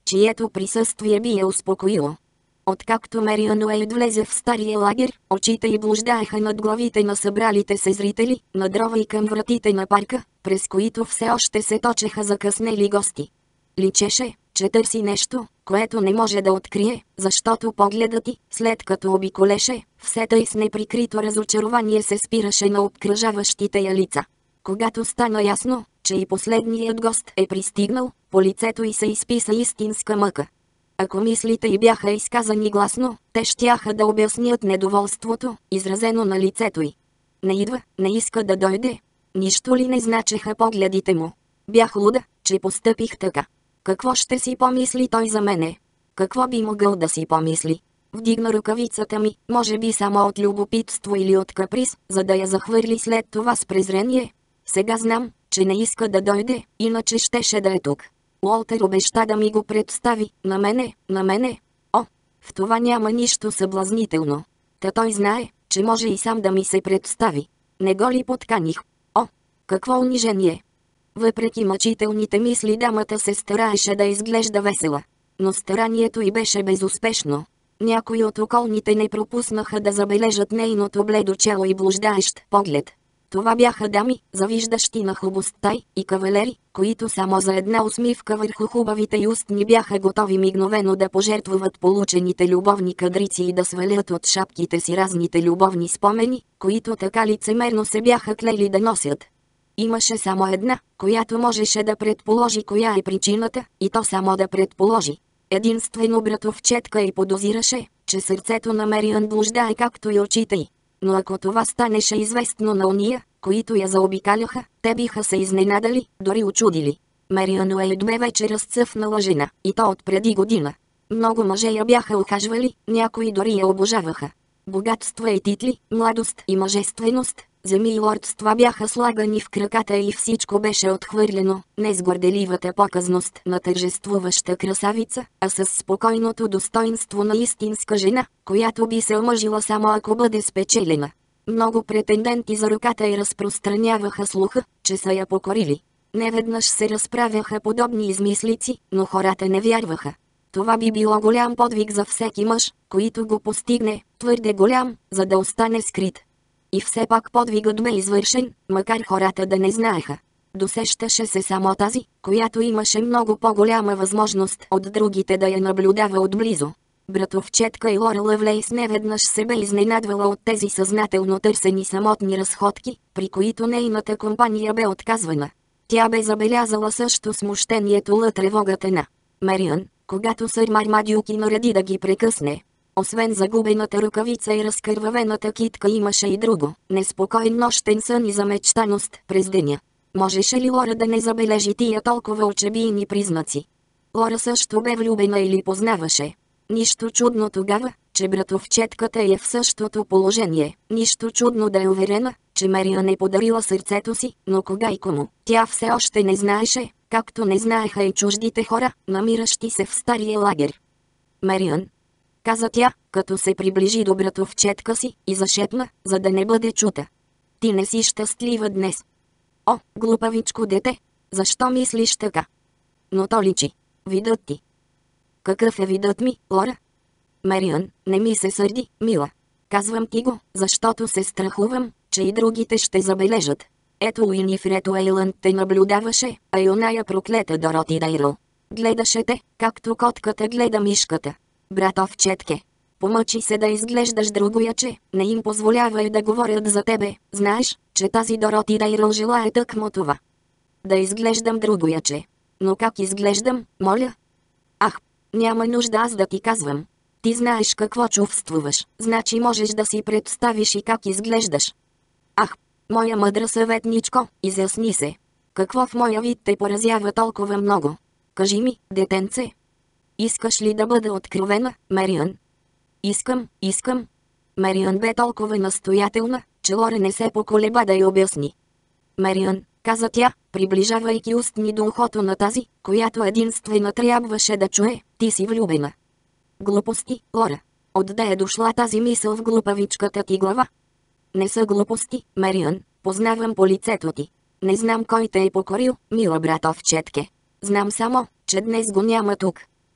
чието присъствие би я успокоило. Откакто Мериан Уейд влезе в стария лагер, очите й блуждаеха над главите на събралите се зрители, надрова и към вратите на парка, през които все още се точеха закъснели гости. Личеше, че търси нещо, което не може да открие, защото погледът й, след като обиколеше, все тъй с неприкрито разочарование се спираше на обкръжаващите я лица. Когато стана ясно, че и последният гост е пристигнал, по лицето й се изписа истинска мъка. Ако мислите й бяха изказани гласно, те щяха да обяснят недоволството, изразено на лицето й. Не идва, не иска да дойде. Нищо ли не значеха погледите му? Бях луда, че постъпих така. Какво ще си помисли той за мене? Какво би могъл да си помисли? Вдигна ръкавицата ми, може би само от любопитство или от каприз, за да я захвърли след това с презрение. Сега знам, че не иска да дойде, иначе щеше да е тук. Уолтер обеща да ми го представи, на мене, на мене. О, в това няма нищо съблазнително. Та той знае, че може и сам да ми се представи. Не го ли подканих? О, какво унижение! Въпреки мъчителните мисли дамата се стараеше да изглежда весела. Но старанието й беше безуспешно. Някои от околните не пропуснаха да забележат нейното бледо чело и блуждаещ поглед. Това бяха дами, завиждащи на хубостта й, и кавалери, които само за една усмивка върху хубавите й устни бяха готови мигновено да пожертвуват получените любовни кадрици и да свалят от шапките си разните любовни спомени, които така лицемерно се бяха клели да носят. Имаше само една, която можеше да предположи коя е причината, и то само да предположи. Единствено братовчетка й подозираше, че сърцето на Мериан блуждае както и очите й. Но ако това станеше известно на ония, които я заобикаляха, те биха се изненадали, дори очудили. Мериан Уейд бе вече разцъфнала жена, и то от преди година. Много мъже я бяха ухажвали, някои дори я обожаваха. Богатства и титли, младост и мъжественост, земи и лордства бяха слагани в краката и всичко беше отхвърлено, не с горделивата показност на тържествуваща красавица, а с спокойното достоинство на истинска жена, която би се омъжила само ако бъде спечелена. Много претенденти за ръката й разпространяваха слуха, че са я покорили. Неведнъж се разправяха подобни измислици, но хората не вярваха. Това би било голям подвиг за всеки мъж, който го постигне, твърде голям, за да остане скрит. И все пак подвигът бе извършен, макар хората да не знаеха. Досещаше се само тази, която имаше много по-голяма възможност от другите да я наблюдава отблизо. Братовчетка и Лора Лъвлейс неведнъж се бе изненадвала от тези съзнателно търсени самотни разходки, при които нейната компания бе отказвана. Тя бе забелязала също смущението ла тревогата на Мериан, когато сър Мармадюки нареди да ги прекъсне. Освен загубената ръкавица и разкървавената китка имаше и друго, неспокоен нощен сън и замечтаност през деня. Можеше ли Лора да не забележи тия толкова очебийни признаци? Лора също бе влюбена или познаваше. Нищо чудно тогава, че братовчетката е в същото положение, нищо чудно да е уверена, че Мериан е подарила сърцето си, но кога и кому, тя все още не знаеше, както не знаеха и чуждите хора, намиращи се в стария лагер. Мериан, каза тя, като се приближи до братовчетка си и зашепна, за да не бъде чута. Ти не си щастлива днес. О, глупавичко дете, защо мислиш така? Но то личи. Видът ти. Какъв е видът ми, Лора? Мериан, не ми се сърди, мила. Казвам ти го, защото се страхувам, че и другите ще забележат. Ето Уинифред Уейлънд те наблюдаваше, а и оная проклета Дороти Дейръл. Гледаше те, както котката гледа мишката. Братовчетке, помъчи се да изглеждаш другояче, не им позволявай да говорят за тебе, знаеш, че тази Дороти Дейръл желае тъкмо това. Да изглеждам другояче. Но как изглеждам, моля? Ах, няма нужда аз да ти казвам. Ти знаеш какво чувствуваш, значи можеш да си представиш и как изглеждаш. Ах, моя мъдра съветничко, изясни се. Какво в моя вид те поразява толкова много? Кажи ми, детенце. Искаш ли да бъда откровена, Мериан? Искам, искам. Мериан бе толкова настоятелна, че Лора не се поколеба да й обясни. Мериан, каза тя, приближавайки устни до ухото на тази, която единствена трябваше да чуе, ти си влюбена. Глупости, Лора. Отде е дошла тази мисъл в глупавичката ти глава? Не са глупости, Мериан, познавам по лицето ти. Не знам кой те е покорил, мила братовчетке. Знам само, че днес го няма тук.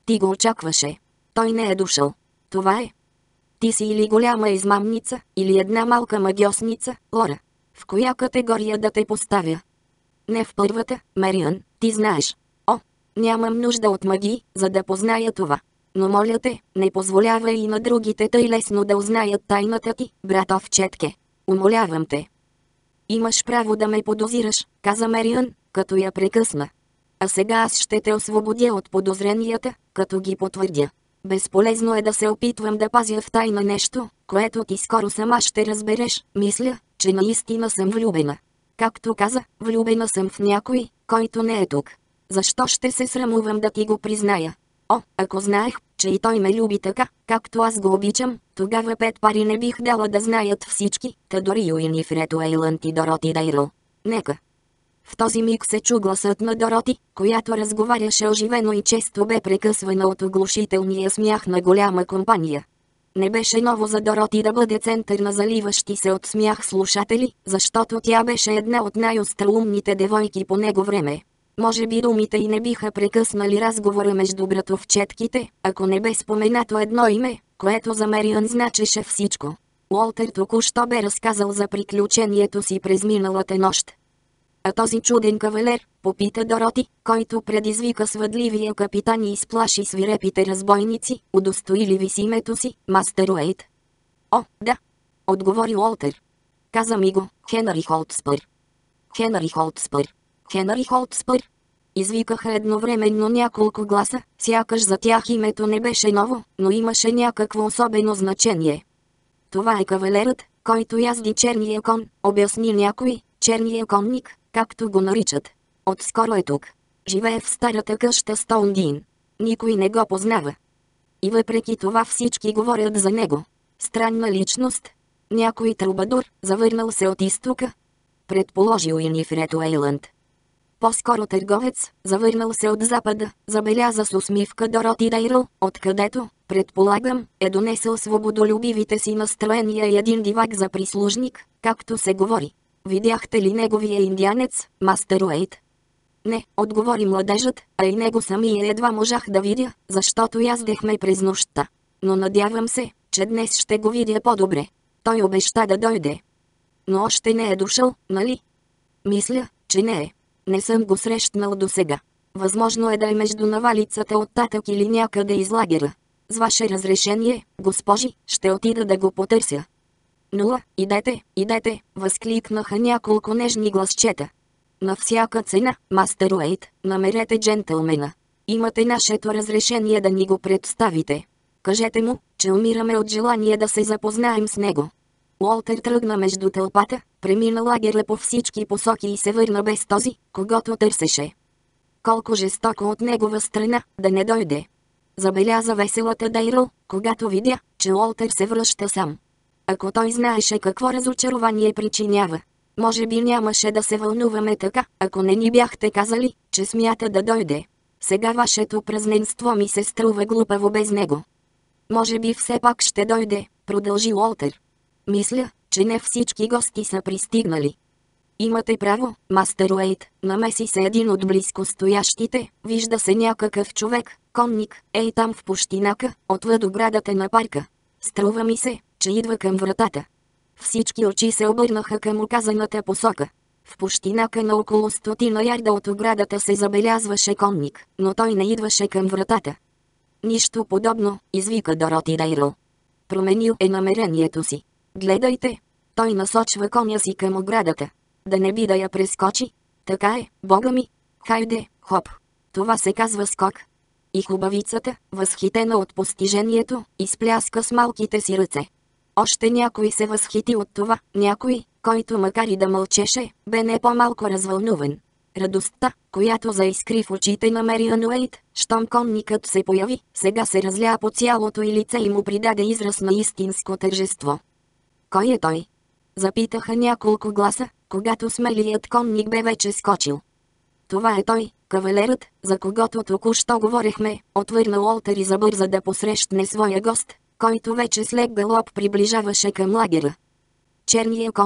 Ти го очакваше. Той не е дошъл. Това е. Ти си или голяма измамница, или една малка магьосница, Лора. В коя категория да те поставя? Не в първата, Мериън, ти знаеш. О, нямам нужда от магии, за да позная това. Но моля те, не позволявай и на другите тъй лесно да узнаят тайната ти, братов Четке. Умолявам те. Имаш право да ме подозираш, каза Мериън, като я прекъсна. А сега аз ще те освободя от подозренията, като ги потвърдя. Безполезно е да се опитвам да пазя в тайна нещо, което ти скоро сама ще разбереш. Мисля, че наистина съм влюбена. Както каза, влюбена съм в някой, който не е тук. Защо ще се срамувам да ти го призная? О, ако знаех, че и той ме люби така, както аз го обичам, тогава пет пари не бих дала да знаят всички, та дори Уинифред Уейлънд и Дороти Дейръл. Нека. В този миг се чу гласът на Дороти, която разговаряше оживено и често бе прекъсвана от оглушителния смях на голяма компания. Не беше ново за Дороти да бъде център на заливащи се от смях слушатели, защото тя беше една от най-остроумните девойки по него време. Може би думите й не биха прекъснали разговора между братовчетките, ако не бе споменато едно име, което за Мериън значеше всичко. Уолтер току-що бе разказал за приключението си през миналата нощ. А този чуден кавалер, попита Дороти, който предизвика свъдливия капитан и изплаши свирепите разбойници, удостоили ви с името си, мастер Уейт. О, да, отговори Уолтер. Каза ми го, Хенри Холтспър. Хенри Холтспър. Хенри Холтспър. Извикаха едновременно няколко гласа, сякаш за тях името не беше ново, но имаше някакво особено значение. Това е кавалерът, който язди черния кон, обясни някой, черния конник, както го наричат. Отскоро е тук. Живее в старата къща Стоундин. Никой не го познава. И въпреки това всички говорят за него. Странна личност. Някой трубадур, завърнал се от изтока. Предположи Уинифред Уейлънд. По-скоро търговец, завърнал се от запада, забеляза с усмивка Дороти Дейръл, откъдето, предполагам, е донесъл свободолюбивите си настроения и един дивак за прислужник, както се говори. Видяхте ли неговия индианец, мастер Уейт? Не, отговори младежът, а и него самия едва можах да видя, защото яздехме през нощта. Но надявам се, че днес ще го видя по-добре. Той обеща да дойде. Но още не е дошъл, нали? Мисля, че не е. Не съм го срещнал досега. Възможно е да е между навалицата от татък или някъде из лагера. С ваше разрешение, госпожи, ще отида да го потърся. Нула, идете, идете, възкликнаха няколко нежни гласчета. На всяка цена, мастер Уейт, намерете джентълмена. Имате нашето разрешение да ни го представите. Кажете му, че умираме от желание да се запознаем с него. Уолтер тръгна между тълпата, премина лагера по всички посоки и се върна без този, когото търсеше. Колко жестоко от негова страна, да не дойде. Забеляза веселата Дейръл, когато видя, че Уолтер се връща сам. Ако той знаеше какво разочарование причинява, може би нямаше да се вълнуваме така, ако не ни бяхте казали, че смята да дойде. Сега вашето празненство ми се струва глупаво без него. Може би все пак ще дойде, продължи Уолтер. Мисля, че не всички гости са пристигнали. Имате право, мастер Уейт, намеси се един от близко стоящите, вижда се някакъв човек, конник, ей там в пущинака, отвъд оградата на парка. Струва ми се, че идва към вратата. Всички очи се обърнаха към указаната посока. В пущинака на около стотина ярда от оградата се забелязваше конник, но той не идваше към вратата. Нищо подобно, извика Дороти Дейръл. Променил е намерението си. Гледайте, той насочва коня си към оградата. Да не би да я прескочи? Така е, бога ми. Хайде, хоп. Това се казва скок. И хубавицата, възхитена от постижението, изпляска с малките си ръце. Още някой се възхити от това, някой, който макар и да мълчеше, бе не по-малко развълнуван. Радостта, която заискри в очите на Мериън Уейт, щом конникът се появи, сега се разля по цялото и лице и му придаде израз на истинско тържество. Кой е той? Запитаха няколко гласа, когато смелият конник бе вече скочил. Това е той, кавалерът, за когото току-що говорехме, отвърна Уолтер и забърза да посрещне своя гост, който вече с лек галоп приближаваше към лагера. Черният конник,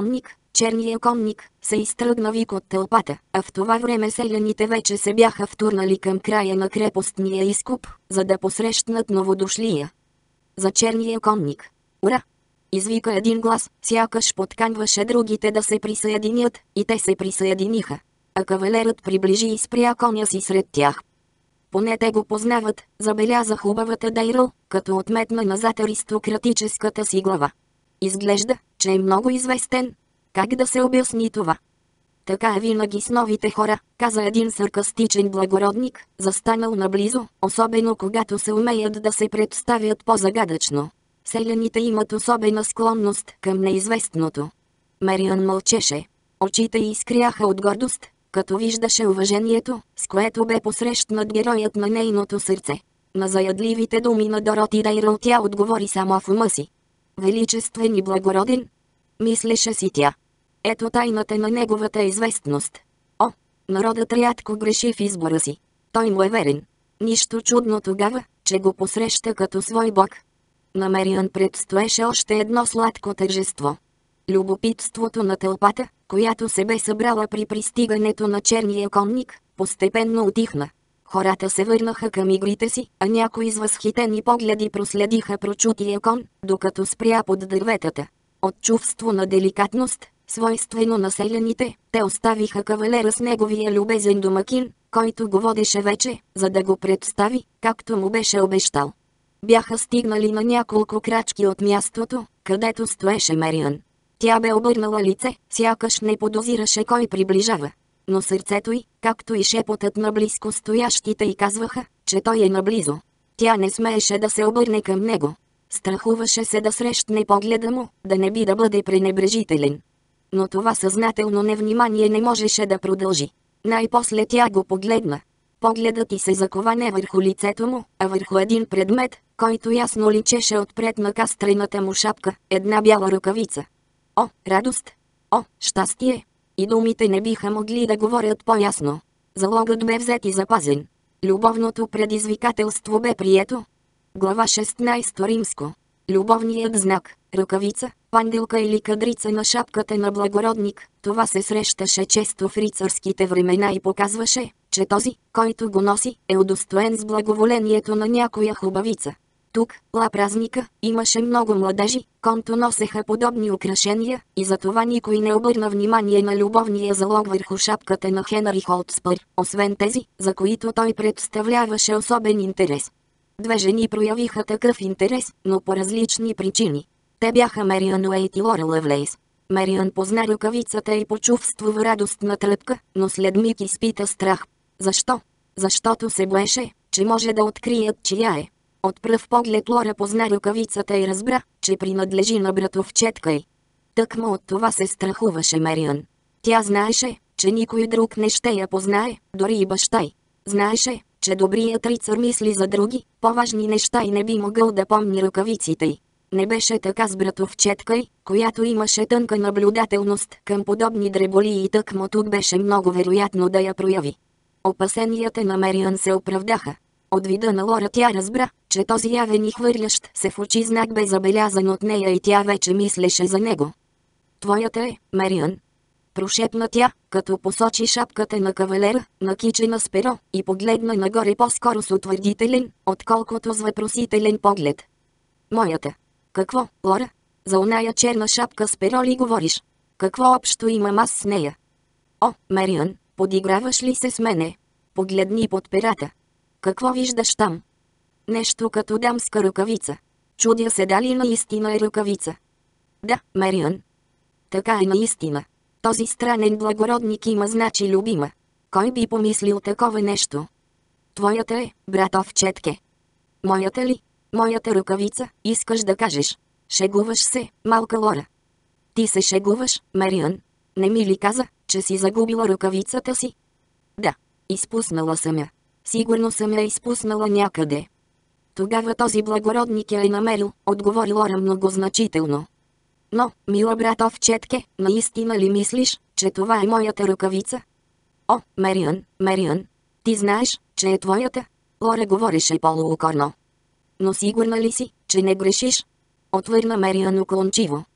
черният конник се изтръгна вик от тълпата, а в това време селяните вече се бяха втурнали към края на крепостния изкоп, за да посрещнат новодошлия. За черния конник. Ура! Извика един глас, сякаш подканваше другите да се присъединят, и те се присъединиха. А кавалерът приближи и спря коня си сред тях. Поне те го познават, забеляза хубавата Дейръл, като отметна назад аристократическата си глава. Изглежда, че е много известен. Как да се обясни това? Така е винаги с новите хора, каза един саркастичен благородник, застанал наблизо, особено когато се умеят да се представят по-загадъчно. Селяните имат особена склонност към неизвестното. Мериан мълчеше. Очите й изкряха от гордост, като виждаше уважението, с което бе посрещнат героят на нейното сърце. На заядливите думи на Дороти Дейръл тя отговори само в ума си. Величествен и благороден, мислеше си тя. Ето тайната на неговата известност. О, народът рядко греши в избора си. Той му е верен. Нищо чудно тогава, че го посреща като свой бог. На Мериан предстоеше още едно сладко тържество. Любопитството на тълпата, която се бе събрала при пристигането на черния конник, постепенно утихна. Хората се върнаха към игрите си, а някои с възхитени погледи проследиха прочутия кон, докато спря под дърветата. От чувство на деликатност, свойствено на селяните, те оставиха кавалера с неговия любезен домакин, който го водеше вече, за да го представи, както му беше обещал. Бяха стигнали на няколко крачки от мястото, където стоеше Мериан. Тя бе обърнала лице, сякаш не подозираше кой приближава. Но сърцето й, както и шепотът на близко стоящите й казваха, че той е наблизо. Тя не смееше да се обърне към него. Страхуваше се да срещне погледа му, да не би да бъде пренебрежителен. Но това съзнателно невнимание не можеше да продължи. Най-после тя го погледна. Погледът й се закова не върху лицето му, а върху един предмет, който ясно личеше отпред на кастрената му шапка, една бяла ръкавица. О, радост! О, щастие! И думите не биха могли да говорят по-ясно. Залогът бе взет и запазен. Любовното предизвикателство бе прието. Глава шестнайсета римско. Любовният знак, ръкавица, панделка или кадрица на шапката на благородник, това се срещаше често в рицарските времена и показваше, че този, който го носи, е удостоен с благоволението на някоя хубавица. Тук, ла празника, имаше много младежи, конто носеха подобни украшения, и затова никой не обърна внимание на любовния залог върху шапката на Хенри Холтспър, освен тези, за които той представляваше особен интерес. Две жени проявиха такъв интерес, но по различни причини. Те бяха Мериан Уейт и Лора Лъвлейс. Мериан позна ръкавицата и почувствува радостна тръпка, но след миг изпита страх. Защо? Защото се боеше, че може да открият чия е. От пръв поглед Лора позна ръкавицата и разбра, че принадлежи на братовчетка й. Тъкмо от това се страхуваше Мериан. Тя знаеше, че никой друг не ще я познае, дори и баща й. Знаеше, че добрият рицар мисли за други, по-важни неща и не би могъл да помни ръкавиците й. Не беше така с братовчетка й, която имаше тънка наблюдателност към подобни дреболии и тъкмо тук беше много вероятно да я прояви. Опасенията на Мериан се оправдаха. От вида на Лора тя разбра, че този явен и хвърлящ се в очи знак бе забелязан от нея и тя вече мислеше за него. Твоята е, Мериан. Прошепна тя, като посочи шапката на кавалера, накичена с перо, и погледна нагоре по-скоро с утвърдителен, отколкото с въпросителен поглед. Моята. Какво, Лора? За оная черна шапка с перо ли говориш? Какво общо имам аз с нея? О, Мериан, подиграваш ли се с мене? Погледни под перата. Какво виждаш там? Нещо като дамска ръкавица. Чудя се дали наистина е ръкавица. Да, Мериан. Така е наистина. Този странен благородник има значи любима. Кой би помислил такова нещо? Твоята е, братов четке. Моята ли? Моята ръкавица, искаш да кажеш. Шегуваш се, малка Лора. Ти се шегуваш, Мериан. Не ми ли каза, че си загубила ръкавицата си? Да, изпуснала съм я. Сигурно съм я изпуснала някъде. Тогава този благородник я е намерил, отговори Лора многозначително. Но, мила братовчетке, наистина ли мислиш, че това е моята ръкавица? О, Мериан, Мериан, ти знаеш, че е твоята? Лора говореше полуукорно. Но сигурна ли си, че не грешиш? Отвърна Мериан уклончиво.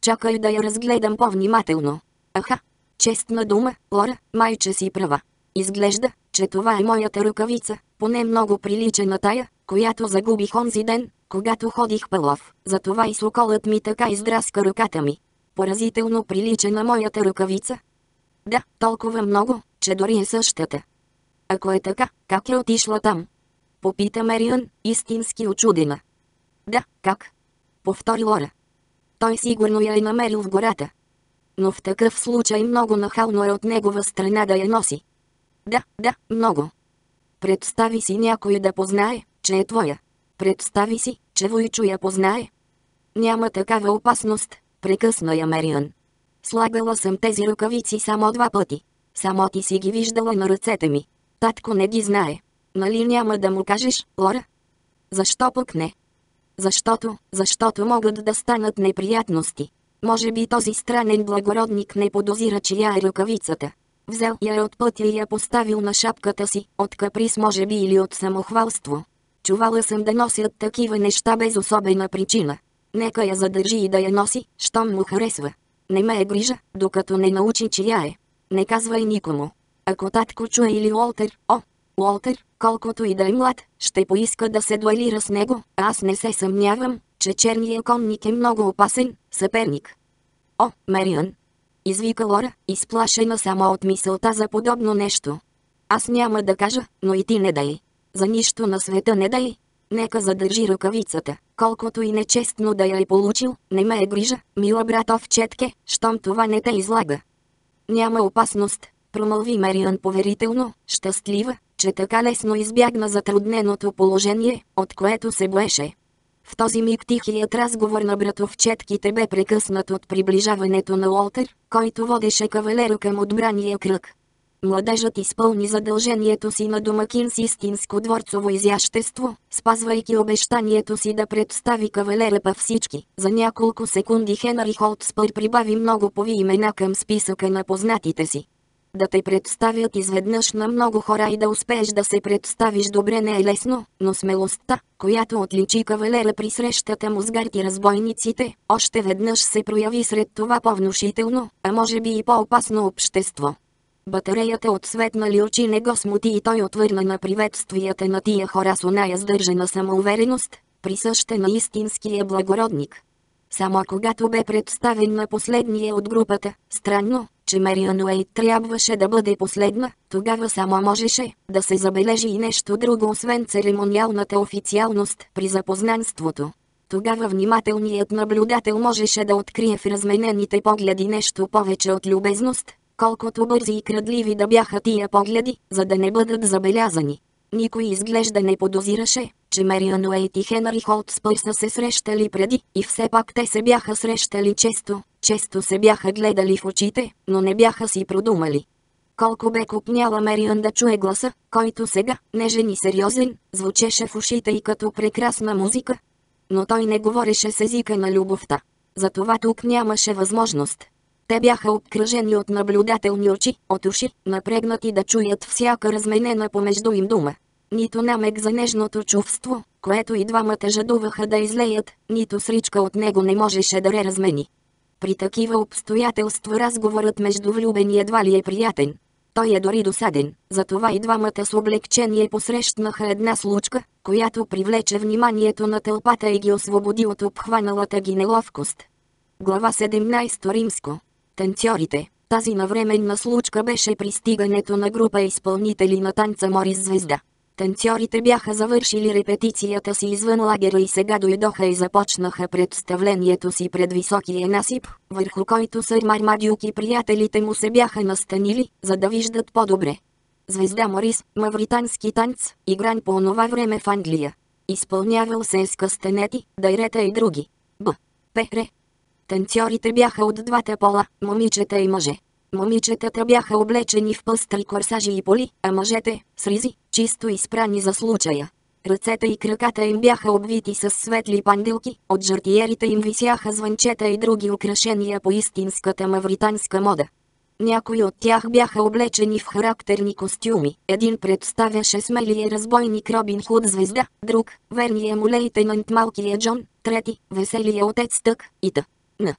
Чакай да я разгледам по-внимателно. Аха, честна дума, Лора, майче си права. Изглежда, че това е моята ръкавица, поне много прилича на тая, която загубих онзи ден, когато ходих по лов. Затова и соколът ми така издраска ръката ми. Поразително прилича на моята ръкавица. Да, толкова много, че дори е същата. Ако е така, как е отишла там? Попита Мериън, истински очудена. Да, как? Повтори Лора. Той сигурно я е намерил в гората. Но в такъв случай много нахално е от негова страна да я носи. Да, да, много. Представи си някой да познае, че е твоя. Представи си, че Войчо я познае. Няма такава опасност, прекъсна я Мериън. Слагала съм тези ръкавици само два пъти. Само ти си ги виждала на ръцете ми. Татко не ги знае. Нали няма да му кажеш, Лора? Защо пък не? Защото, защото могат да станат неприятности. Може би този странен благородник не подозира чия е ръкавицата. Взел я е от пътя и я поставил на шапката си, от каприз може би или от самохвалство. Чувала съм да носят такива неща без особена причина. Нека я задържи и да я носи, щом му харесва. Не ме е грижа, докато не научи чия е. Не казвай никому. Ако татко чуе или Уолтер, о, Уолтер, колкото и да е млад, ще поиска да се дуелира с него, а аз не се съмнявам, че черният конник е много опасен съперник. О, Мериън! Извика Лора, изплашена само от мисълта за подобно нещо. Аз няма да кажа, но и ти не дай. За нищо на света не дай. Нека задържи ръкавицата, колкото и нечестно да я е получил, не ме е грижа, мила братовчетке, щом това не те излага. Няма опасност, промълви Мериън поверително, щастлива, че така лесно избягна затрудненото положение, от което се боеше. В този миг тихият разговор на братовчетките бе прекъснат от приближаването на Уолтер, който водеше кавалера към отбрания кръг. Младежът изпълни задължението си на домакин с истинско дворцово изящество, спазвайки обещанието си да представи кавалера па всички. За няколко секунди Хенри Холтспър прибави много пови имена към списъка на познатите си. Да те представят изведнъж на много хора и да успееш да се представиш добре не е лесно, но смелостта, която отличи кавалера при срещата му с гарти разбойниците, още веднъж се прояви сред това по-внушително, а може би и по-опасно общество. Батареята от светнали очи не го смути и той отвърна на приветствията на тия хора с оная сдържана самоувереност, присъща на истинския благородник. Само когато бе представен на последния от групата, странно, че Мериън Уейт трябваше да бъде последна, тогава само можеше да се забележи и нещо друго освен церемониалната официалност при запознанството. Тогава внимателният наблюдател можеше да открие в разменените погледи нещо повече от любезност, колкото бързи и крадливи да бяха тия погледи, за да не бъдат забелязани. Никой изглежда не подозираше, че Мериън Уейт и Хенри Холтспър са се срещали преди, и все пак те се бяха срещали често, често се бяха гледали в очите, но не бяха си продумали. Колко бе купняла Мериън да чуе гласа, който сега, нежен и сериозен, звучеше в ушите й като прекрасна музика. Но той не говореше с езика на любовта. Затова тук нямаше възможност. Те бяха обкръжени от наблюдателни очи, от уши, напрегнати да чуят всяка разменена помежду им дума. Нито намек за нежното чувство, което и двамата жадуваха да излеят, нито сричка от него не можеше да ре размени. При такива обстоятелства разговорът между влюбени едва ли е приятен. Той е дори досаден, затова и двамата с облегчение посрещнаха една случка, която привлече вниманието на тълпата и ги освободи от обхваналата ги неловкост. Глава седемнайсета Римско. Танцорите. Тази навременна случка беше пристигането на група изпълнители на танца Морис Звезда. Танцорите бяха завършили репетицията си извън лагера и сега дойдоха и започнаха представлението си пред високия насип, върху който сър Мармадюк и приятелите му се бяха настанили, за да виждат по-добре. Звезда Морис, мавритански танц, игран по онова време в Англия. Изпълнявал се с кастенети, дайрета и други. Б. П. Танцорите бяха от двата пола, момичета и мъже. Момичетата бяха облечени в пъстри корсажи и поли, а мъжете – с ризи, чисто изпрани за случая. Ръцете и краката им бяха обвити с светли панделки, от жартиерите им висяха звънчета и други украшения по истинската мавританска мода. Някои от тях бяха облечени в характерни костюми. Един представяше смелия разбойник Робин Худ Звезда, друг – верния му лейтенант малкия Джон, трети – веселия отец Тък и т.н.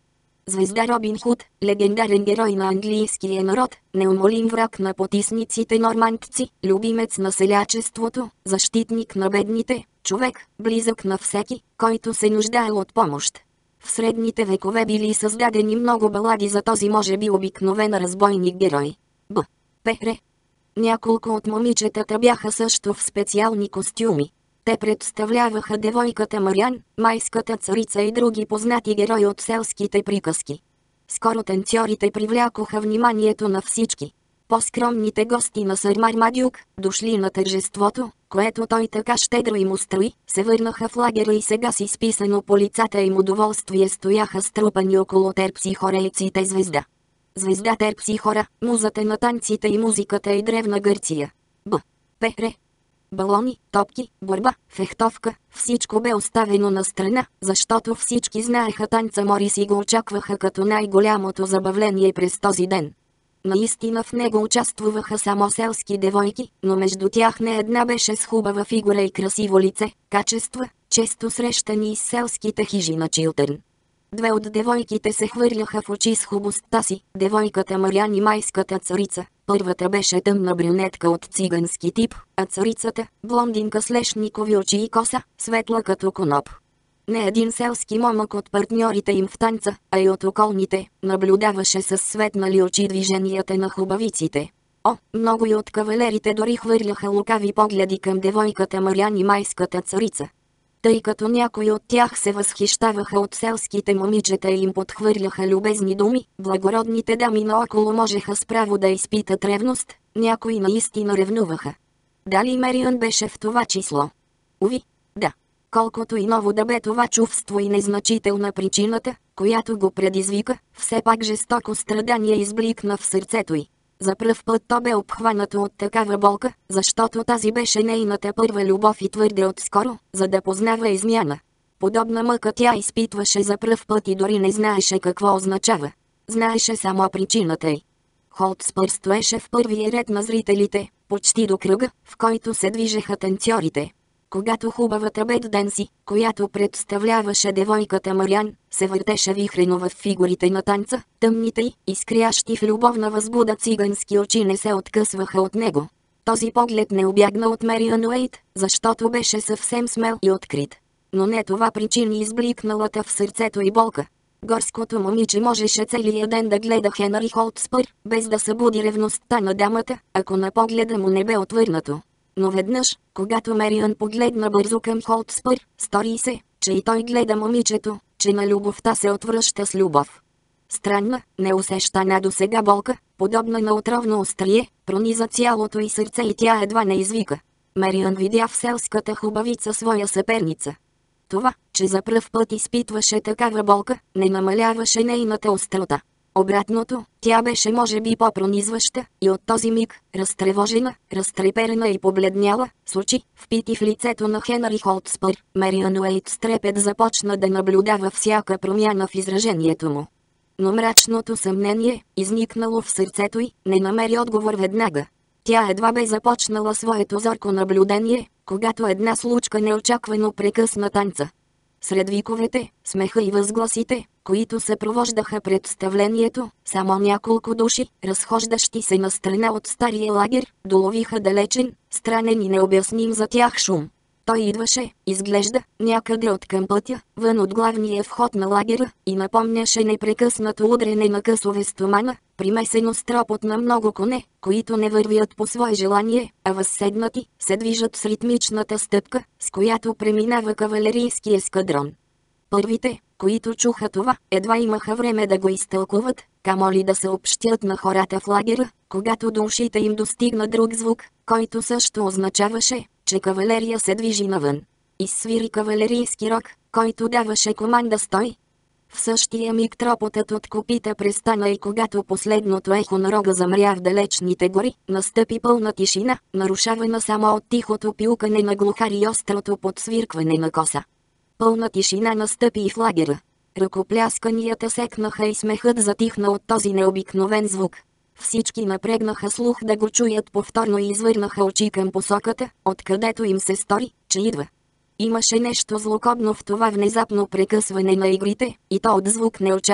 Звезда Робин Худ, легендарен герой на английския народ, неумолим враг на потисниците нормандци, любимец на селячеството, защитник на бедните, човек, близък на всеки, който се нуждаел от помощ. В средните векове били създадени много балади за този може би обикновен разбойник герой. Б. Пере. Няколко от момичетата бяха също в специални костюми. Те представляваха девойката Мариан, майската царица и други познати герои от селските приказки. Скоро танцорите привлякоха вниманието на всички. По-скромните гости на сър Мармадюк, дошли на тържеството, което той така щедро им устрои, се върнаха в лагера и сега с изписано по лицата им удоволствие стояха струпани около терпсихорейците звезда. Звезда Терпсихора, музата на танците и музиката и древна Гърция. Б. Пере. Балони, топки, борба, фехтовка, всичко бе оставено на страна, защото всички знаеха танца Морис и го очакваха като най-голямото забавление през този ден. Наистина в него участвуваха само селски девойки, но между тях не една беше с хубава фигура и красиво лице, качества, често срещани из селските хижи на Чилтърн. Две от девойките се хвърляха в очи с хубостта си, девойката Мариан и майската царица. Първата беше тъмна брюнетка от цигански тип, а царицата – блондинка с лешникови очи и коса, светла като коноп. Не един селски момък от партньорите им в танца, а и от околните, наблюдаваше със светнали очи движенията на хубавиците. О, много и от кавалерите дори хвърляха лукави погледи към девойката Мариан и майската царица. Тъй като някои от тях се възхищаваха от селските момичета и им подхвърляха любезни думи, благородните дами наоколо можеха справо да изпитат ревност, някои наистина ревнуваха. Дали Мериан беше в това число? Уви, да. Колкото и ново да бе това чувство и незначителна причината, която го предизвика, все пак жестоко страдание избликна в сърцето й. За пръв път то бе обхванато от такава болка, защото тази беше нейната първа любов и твърде отскоро, за да познава измяна. Подобна мъка тя изпитваше за пръв път и дори не знаеше какво означава. Знаеше само причината й. Холтспър стоеше в първия ред на зрителите, почти до кръга, в който се движеха танцорите. Когато хубавата Бет Денси, която представляваше девойката Мариан, се въртеше вихрено в фигурите на танца, тъмните й, изкрящи в любовна възбуда цигански очи не се откъсваха от него. Този поглед не обягна от Мериан Уейт, защото беше съвсем смел и открит. Но не това причини избликналата в сърцето и болка. Горското момиче можеше целия ден да гледа Хенри Холтспър, без да събуди ревността на дамата, ако на погледа му не бе отвърнато. Но веднъж, когато Мериан погледна бързо към Холтспър, стори се, че и той гледа момичето, че на любовта се отвръща с любов. Странна, неусещана досега болка, подобна на отровно острие, прониза цялото й сърце и тя едва не извика. Мериан видя в селската хубавица своя съперница. Това, че за пръв път изпитваше такава болка, не намаляваше нейната острота. Обратното, тя беше може би по-пронизваща и от този миг, разтревожена, разтреперена и побледняла, с очи, впити в лицето на Хенри Холтспър, Мериан Уейт с трепет започна да наблюдава всяка промяна в изражението му. Но мрачното съмнение, изникнало в сърцето й, не намери отговор веднага. Тя едва бе започнала своето зорко наблюдение, когато една случка неочаквано прекъсна танца. Сред виковете, смеха и възгласите, които съпровождаха представлението, само няколко души, разхождащи се на страна от стария лагер, доловиха далечен, странен и необясним за тях шум. Той идваше, изглежда, някъде от към пътя, вън от главния вход на лагера, и напомняше непрекъснато удрене на късове стомана, примесено с тропот на много коне, които не вървят по свое желание, а възседнати, се движат с ритмичната стъпка, с която преминава кавалерийски ескадрон. Първите, които чуха това, едва имаха време да го изтълкуват, камо ли да съобщят на хората в лагера, когато до ушите им достигна друг звук, който също означаваше, че кавалерия се движи навън. Изсвири кавалерийски рог, който даваше команда стой. В същия миг тропотът от копита престана и когато последното ехо на рога замря в далечните гори, настъпи пълна тишина, нарушавана само от тихото пилкане на глухари и острото подсвиркване на коса. Пълна тишина настъпи и в лагера. Ръкоплясканията секнаха и смехът затихна от този необикновен звук. Всички напрегнаха слух да го чуят повторно и извърнаха очи към посоката, откъдето им се стори, че идва. Имаше нещо злокобно в това внезапно прекъсване на игрите, и то от звук неочакван,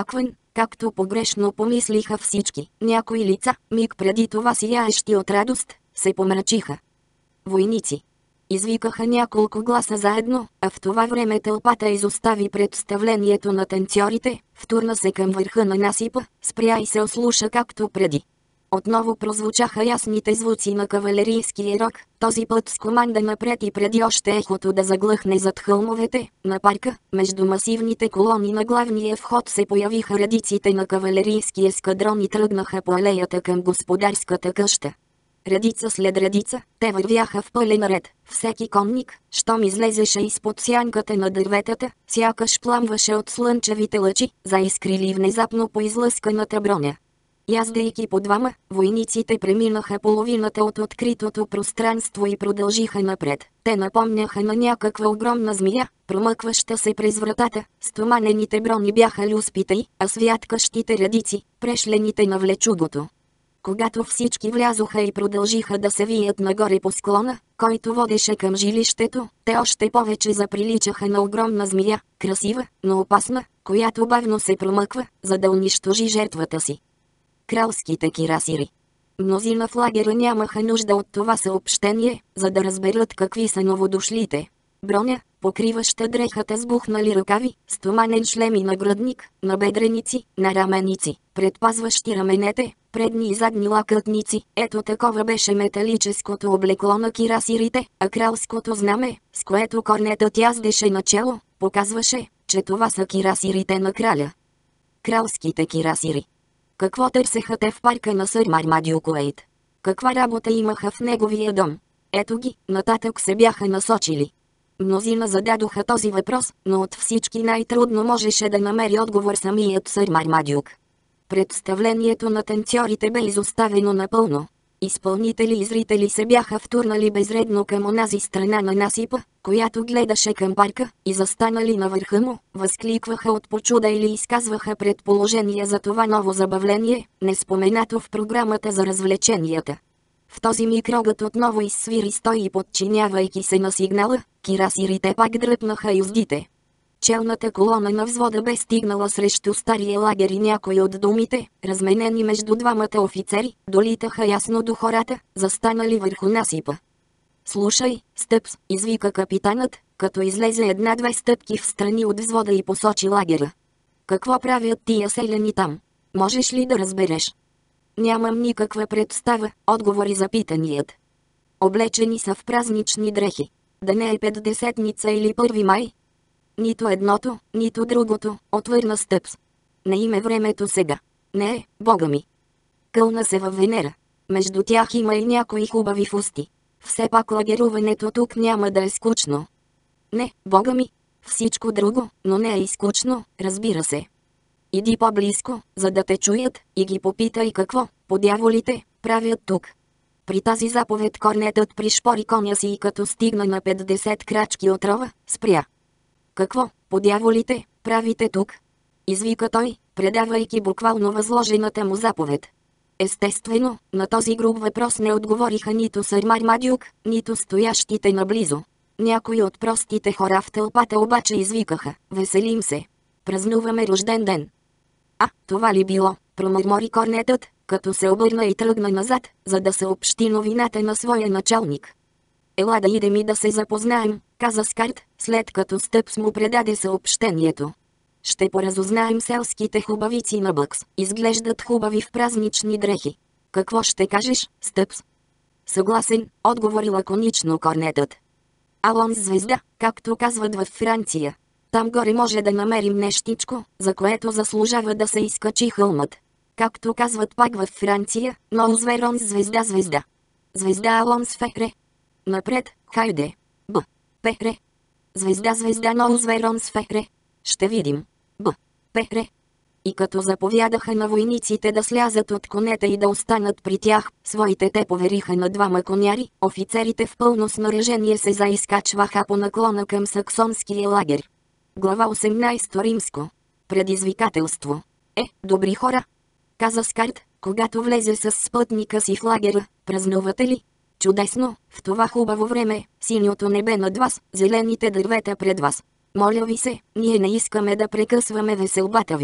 както погрешно помислиха всички. Някои лица, миг преди това сияещи от радост, се помрачиха. Войници! Извикаха няколко гласа заедно, а в това време тълпата изостави представлението на танцорите, втурна се към върха на насипа, спря и се ослуша както преди. Отново прозвучаха ясните звуци на кавалерийския рог, този път с команда напред и преди още ехото да заглъхне зад хълмовете, на парка, между масивните колони на главния вход се появиха редиците на кавалерийския ескадрон и тръгнаха по алеята към господарската къща. Редица след редица, те вървяха в пълен ред. Всеки конник, щом излезеше изпод сянката на дърветата, сякаш пламваше от слънчевите лъчи, заискрили внезапно по излъсканата броня. Яздейки по двама, войниците преминаха половината от откритото пространство и продължиха напред. Те напомняха на някаква огромна змия, промъкваща се през вратата. Стоманените брони бяха люспите й, а святкащите редици, прешлените на влечугото. Когато всички влязоха и продължиха да се вият нагоре по склона, който водеше към жилището, те още повече заприличаха на огромна змия, красива, но опасна, която бавно се промъква, за да унищожи жертвата си. Кралските кирасири. Мнозина в лагера нямаха нужда от това съобщение, за да разберат какви са новодошлите. Броня, покриваща дрехата с бухнали ръкави, стоманен шлем и нагръдник, набедреници, нараменици, предпазващи раменете, предни и задни лакътници. Ето такова беше металическото облекло на кирасирите, а кралското знаме, с което корнетът яздеше начело, показваше, че това са кирасирите на краля. Кралските кирасири. Какво търсеха те в парка на сър Мармадюк Уейд? Каква работа имаха в неговия дом? Ето ги, нататък се бяха насочили. Мнозина зададоха този въпрос, но от всички най-трудно можеше да намери отговор самият сър Мармадюк. Представлението на танцорите бе изоставено напълно. Изпълнители и зрители се бяха втурнали безредно към онази страна на насипа, която гледаше към парка, и застанали на върха му, възкликваха от почуда или изказваха предположения за това ново забавление, неспоменато в програмата за развлеченията. В този миг рогът отново изсвири стой и подчинявайки се на сигнала, кирасирите пак дръпнаха юздите. Челната колона на взвода бе стигнала срещу стария лагер и някои от думите, разменени между двамата офицери, долитаха ясно до хората, застанали върху насипа. «Слушай, Стъпс», извика капитанът, като излезе една-две стъпки в страни от взвода и посочи лагера. «Какво правят тия селяни там? Можеш ли да разбереш?» «Нямам никаква представа», отговори запитаният. «Облечени са в празнични дрехи. Да не е петдесетница или първи май?» «Нито едното, нито другото», отвърна Стъпс. «Не им е времето сега. Не е, бога ми». Кълна се във Венера. Между тях има и някои хубави фусти. Все пак лагеруването тук няма да е скучно. Не, бога ми. Всичко друго, но не е и скучно, разбира се. Иди по-близко, за да те чуят, и ги попитай какво, по дяволите, правят тук. При тази заповед корнетът пришпори коня си и като стигна на петдесет крачки от рова, спря. «Какво, по дяволите, правите тук?» извика той, предавайки буквално възложената му заповед. Естествено, на този груб въпрос не отговориха нито сър Мармадюк, нито стоящите наблизо. Някои от простите хора в тълпата обаче извикаха: «Веселим се! Празнуваме рожден ден!» «А, това ли било?» промърмори корнетът, като се обърна и тръгна назад, за да съобщи новината на своя началник. «Ела да идем и да се запознаем», каза Скарт, след като Стъпс му предаде съобщението. «Ще поразузнаем селските хубавици на Бъкс. Изглеждат хубави в празнични дрехи. Какво ще кажеш, Стъпс?» «Съгласен», отговори лаконично корнетът. «Алонс звезда, както казват във Франция. Там горе може да намерим нещичко, за което заслужава да се изкачи хълмът. Както казват пак във Франция, но зверонс звезда звезда. Звезда Алонс Фере. Напред, хайде. Б. Пере. Звезда звезда но зверонс Фере. Ще видим. Б. Пере». И като заповядаха на войниците да слязат от конете и да останат при тях, своите те повериха на двама коняри, офицерите в пълно снаряжение се заизкачваха по наклона към саксонския лагер. Глава осемнайсета Римско. Предизвикателство. «Е, добри хора», каза Скарт, когато влезе с спътника си в лагера, «празнувате ли?» «Чудесно, в това хубаво време, синьото небе над вас, зелените дървета пред вас. Моля ви се, ние не искаме да прекъсваме веселбата ви.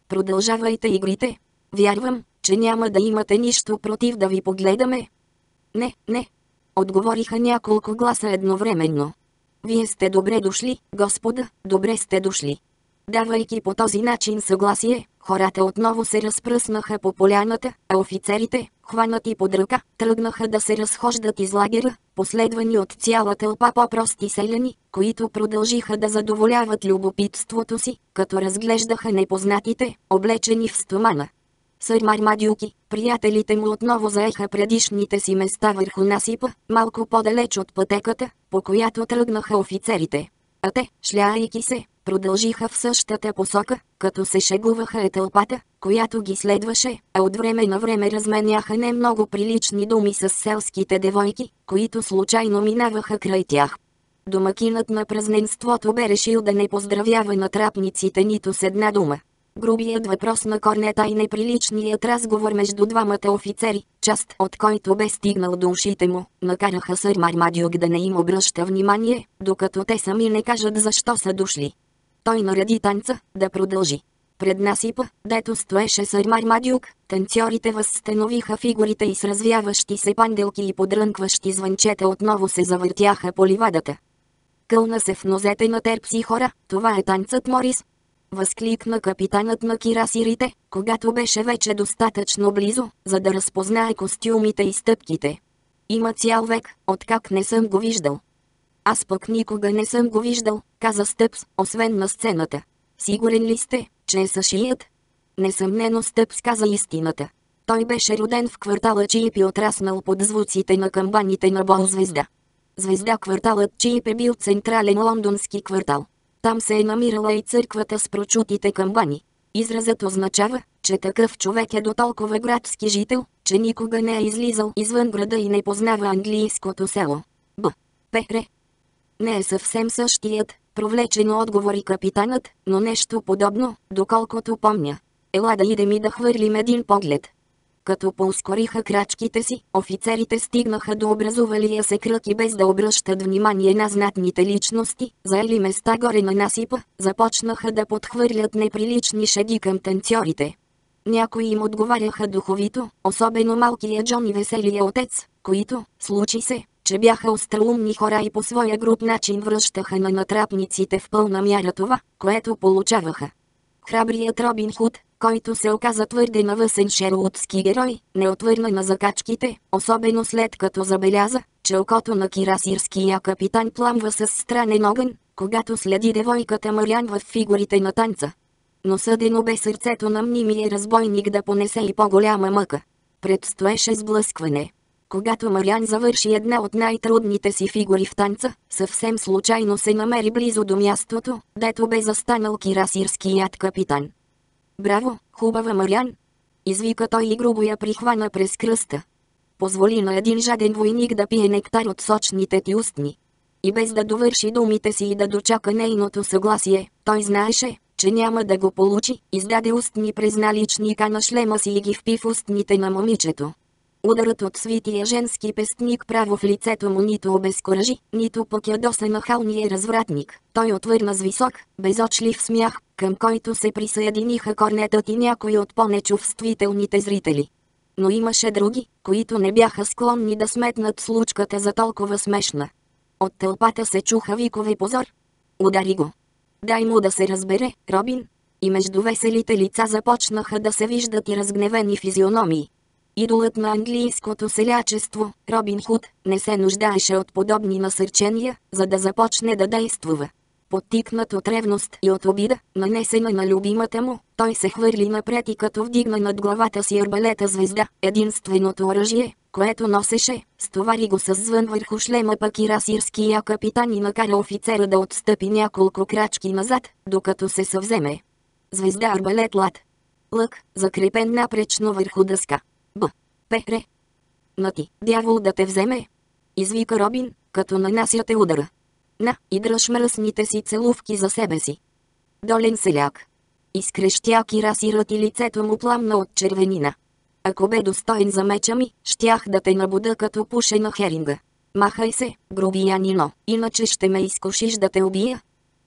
продължавайте игрите. Вярвам, че няма да имате нищо против да ви погледаме. Не, не, отговориха няколко гласа едновременно. Вие сте добре дошли, господа, добре сте дошли. Давайки по този начин съгласие, хората отново се разпръснаха по поляната, а офицерите, хванати под ръка, тръгнаха да се разхождат из лагера, последвани от цяла тълпа по-прости селяни, които продължиха да задоволяват любопитството си, като разглеждаха непознатите, облечени в стомана. Сър Мармадюки, приятелите му отново заеха предишните си места върху насипа, малко по-далеч от пътеката, по която тръгнаха офицерите. А те, шляйки се, продължиха в същата посока, като се шегуваха е тълпата, която ги следваше, а от време на време разменяха не много прилични думи с селските девойки, които случайно минаваха край тях. Домакинът на празненството бе решил да не поздравява натрапниците нито с една дума. Грубият въпрос на корнета и неприличният разговор между двамата офицери, част от който бе стигнал до ушите му, накараха сър Мармадюк да не им обръща внимание, докато те сами не кажат защо са дошли. Той нареди танца да продължи. Пред насипа, дето стоеше сър Мармадюк, танцорите възстановиха фигурите и с развяващи се панделки и подрънкващи звънчета отново се завъртяха по ливадата. Кълна се в нозете на терпси хора, това е танцът Морис. Възкликна капитанът на кирасирите, когато беше вече достатъчно близо, за да разпознае костюмите и стъпките. Има цял век, откак не съм го виждал. Аз пък никога не съм го виждал, каза Стъпс, освен на сцената. Сигурен ли сте, че е съшият? Несъмнено Стъпс каза истината. Той беше роден в квартала Чип и отраснал под звуците на камбаните на Бол Звезда. Звезда кварталът Чип е бил централен лондонски квартал. Там се е намирала и църквата с прочутите камбани. Изразът означава, че такъв човек е дотолкова градски жител, че никога не е излизал извън града и не познава английското село. Б. Пере. Не е съвсем същият, провлечено отговори капитанът, но нещо подобно, доколкото помня. Ела да идем и да хвърлим един поглед. Като поускориха крачките си, офицерите стигнаха до образувалия се кръг и без да обръщат внимание на знатните личности, заели места горе на насипа, започнаха да подхвърлят неприлични шеги към танцорите. Някои им отговаряха духовито, особено малкият Джон и веселия отец, които, случи се, че бяха остроумни хора и по своя груб начин връщаха на натрапниците в пълна мяра това, което получаваха. Храбрият Робин Худ, който се оказа твърде навъсен шерлотски герой, не отвърна на закачките, особено след като забеляза, че окото на кирасирския капитан пламва с странен огън, когато следи девойката Мариан в фигурите на танца. Но съдено бе сърцето на мнимия разбойник да понесе и по-голяма мъка. Предстоеше сблъскване. Когато Мариан завърши една от най-трудните си фигури в танца, съвсем случайно се намери близо до мястото, дето бе застанал кирасирският капитан. «Браво, хубава Мариан!» извика той и грубо я прихвана през кръста. Позволи на един жаден войник да пие нектар от сочните ти устни. И без да довърши думите си и да дочака нейното съгласие, той знаеше, че няма да го получи, издаде устни през наличника на шлема си и ги впи в устните на момичето. Ударът от свития женски пестник право в лицето му нито обезкуражи, нито пък ядоса нахалния развратник. Той отвърна с висок, безочлив смях, към който се присъединиха корнетът и някои от по-нечувствителните зрители. Но имаше други, които не бяха склонни да сметнат случката за толкова смешна. От тълпата се чуха викове: позор! Удари го! Дай му да се разбере, Робин! И между веселите лица започнаха да се виждат и разгневени физиономии. Идолът на английското селячество, Робин Худ, не се нуждаеше от подобни насърчения, за да започне да действува. Подтикнат от ревност и от обида, нанесена на любимата му, той се хвърли напред и като вдигна над главата си арбалета Звезда, единственото оръжие, което носеше, стовари го с звън върху шлема, пък и расирския капитан и накара офицера да отстъпи няколко крачки назад, докато се съвземе. Звезда, арбалет, лад. Лък, закрепен напречно върху дъска. Б. Пере. На ти, дявол да те вземе! Извика Робин, като нанасяте удара. На, и дръж мръсните си целувки за себе си. Долен селяк. Изкрещя кирасирът и лицето му пламна от червенина. Ако бе достоен за меча ми, щях да те набуда като пушена херинга. Махай се, грубиянино, иначе ще ме изкушиш да те убия.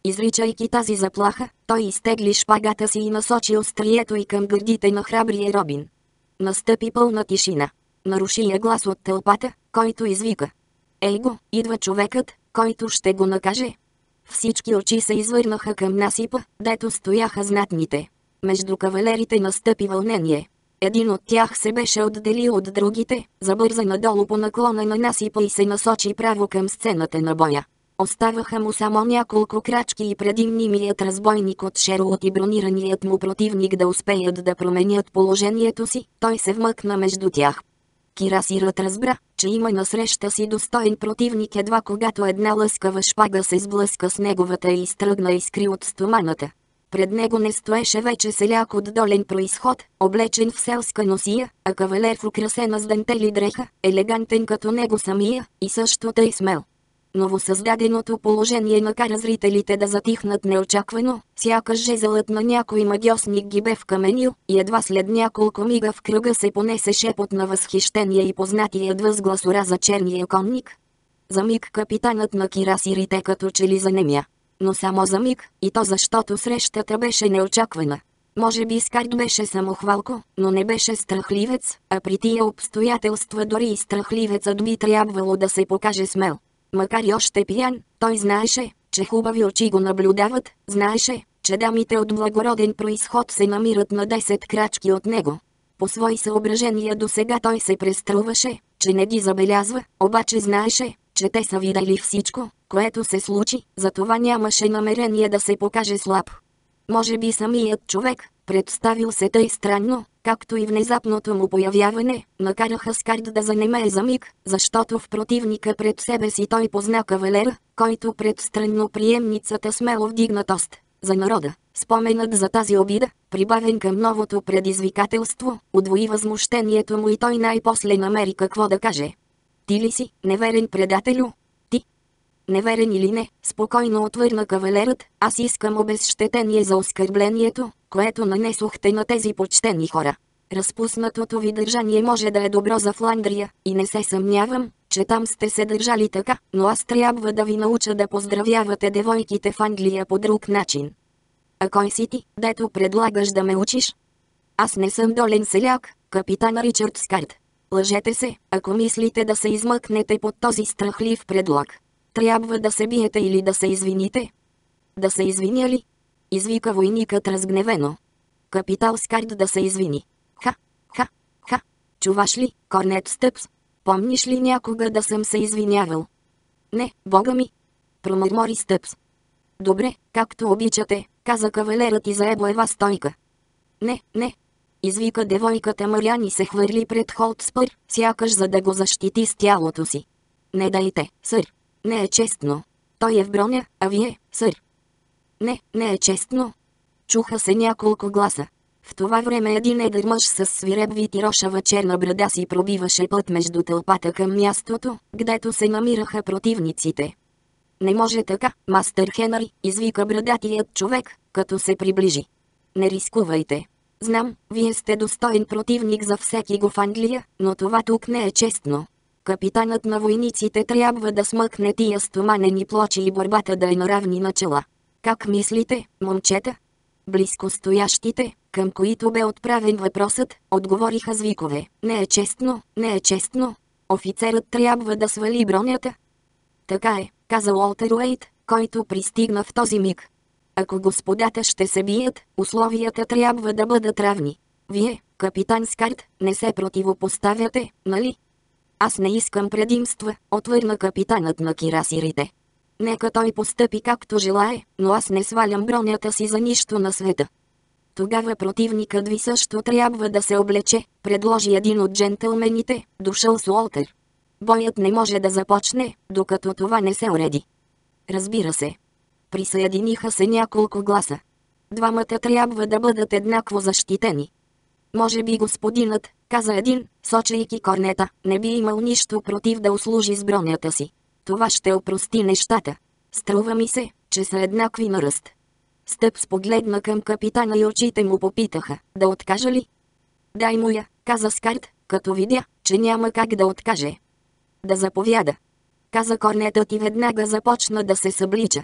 Изричайки тази заплаха, той изтегли шпагата си и насочи острието й към гърдите на храбрия Робин. Настъпи пълна тишина. Наруши я глас от тълпата, който извика: "Ей го, идва човекът, който ще го накаже." Всички очи се извърнаха към насипа, дето стояха знатните. Между кавалерите настъпи вълнение. Един от тях се беше отделил от другите, забърза надолу по наклона на насипа и се насочи право към сцената на боя. Оставаха му само няколко крачки и преди мнимият разбойник от Шерлот и бронираният му противник да успеят да променят положението си, той се вмъкна между тях. Кирасирът разбра, че има насреща си достоен противник едва когато една лъскава шпага се сблъска с неговата и изтръгна искри от стоманата. Пред него не стоеше вече селяк от долен произход, облечен в селска носия, а кавалер в украсена с дантели дреха, елегантен като него самия, и също тъй смел. Новосъздаденото положение накара зрителите да затихнат неочаквано, сякаш жезълът на някой магьосник ги бе вкаменил, и едва след няколко мига в кръга се понесе шепот на възхищение и познатият възглас ораза черния конник. За миг капитанът на кирасирите като че ли занемя. Но само за миг, и то защото срещата беше неочаквана. Може би Скард беше самохвалко, но не беше страхливец, а при тия обстоятелства дори и страхливецът би трябвало да се покаже смел. Макар и още пиян, той знаеше, че хубави очи го наблюдават, знаеше, че дамите от благороден произход се намират на десет крачки от него. По свои съображения досега той се преструваше, че не ги забелязва, обаче знаеше, че те са видели всичко, което се случи, затова нямаше намерение да се покаже слаб. Може би самият човек, представил се тъй странно, както и внезапното му появяване, накараха Скард да занемее за миг, защото в противника пред себе си той позна кавалера, който пред странноприемницата смело вдигна тост за народа. Споменът за тази обида, прибавен към новото предизвикателство, удвои възмущението му и той най-после намери какво да каже. "Ти ли си, неверен предателю? Ти?" "Неверен или не," спокойно отвърна кавалерът, "аз искам обезщетение за оскърблението, което нанесохте на тези почтени хора. Разпуснатото ви държание може да е добро за Фландрия, и не се съмнявам, че там сте се държали така, но аз трябва да ви науча да поздравявате девойките в Англия по друг начин." "А кой си ти, дето предлагаш да ме учиш?" "Аз не съм долен селяк, капитан Ричард Скард." "Лъжете се, ако мислите да се измъкнете под този страхлив предлог. Трябва да се биете или да се извините." "Да се извиня ли?" извика войникът разгневено. "Капитал Скард да се извини. Ха, ха, ха. Чуваш ли, Корнет Стъпс? Помниш ли някога да съм се извинявал?" "Не, бога ми," промърмори Стъпс. "Добре, както обичате," каза кавалерът и зае боева стойка. "Не, не," извика девойката Мариан и се хвърли пред Холтспър, сякаш за да го защити с тялото си. "Не дайте, сър. Не е честно. Той е в броня, а вие, сър." "Не, не е честно." Чуха се няколко гласа. В това време един едър мъж с свиреп вид и рошава черна брада си пробиваше път между тълпата към мястото, гдето се намираха противниците. "Не може така, мастър Хенри," извика брадатият човек, като се приближи. "Не рискувайте. Знам, вие сте достоен противник за всеки го в Англия, но това тук не е честно. Капитанът на войниците трябва да смъкне тия стоманени плочи и борбата да е на равни начала. Как мислите, момчета?" Близко стоящите, към които бе отправен въпросът, отговориха с викове: "Не е честно, не е честно. Офицерът трябва да свали бронята." "Така е," каза Уолтер Уейт, който пристигна в този миг. "Ако господата ще се бият, условията трябва да бъдат равни. Вие, капитан Скард, не се противопоставяте, нали?" "Аз не искам предимства," отвърна капитанът на кирасирите. "Нека той постъпи както желае, но аз не свалям бронята си за нищо на света." "Тогава противникът ви също трябва да се облече," предложи един от джентълмените, дошъл с Уолтер. "Боят не може да започне, докато това не се уреди." "Разбира се." Присъединиха се няколко гласа. "Двамата трябва да бъдат еднакво защитени." "Може би господинът," каза един, сочейки Корнета, "не би имал нищо против да услужи с бронята си. Това ще опрости нещата. Струва ми се, че са еднакви на ръст." Стъпс погледна към капитана и очите му попитаха: "Да откажа ли?" "Дай му я," каза Скард, като видя, че няма как да откаже. "Да заповяда," каза Корнетът и веднага започна да се съблича.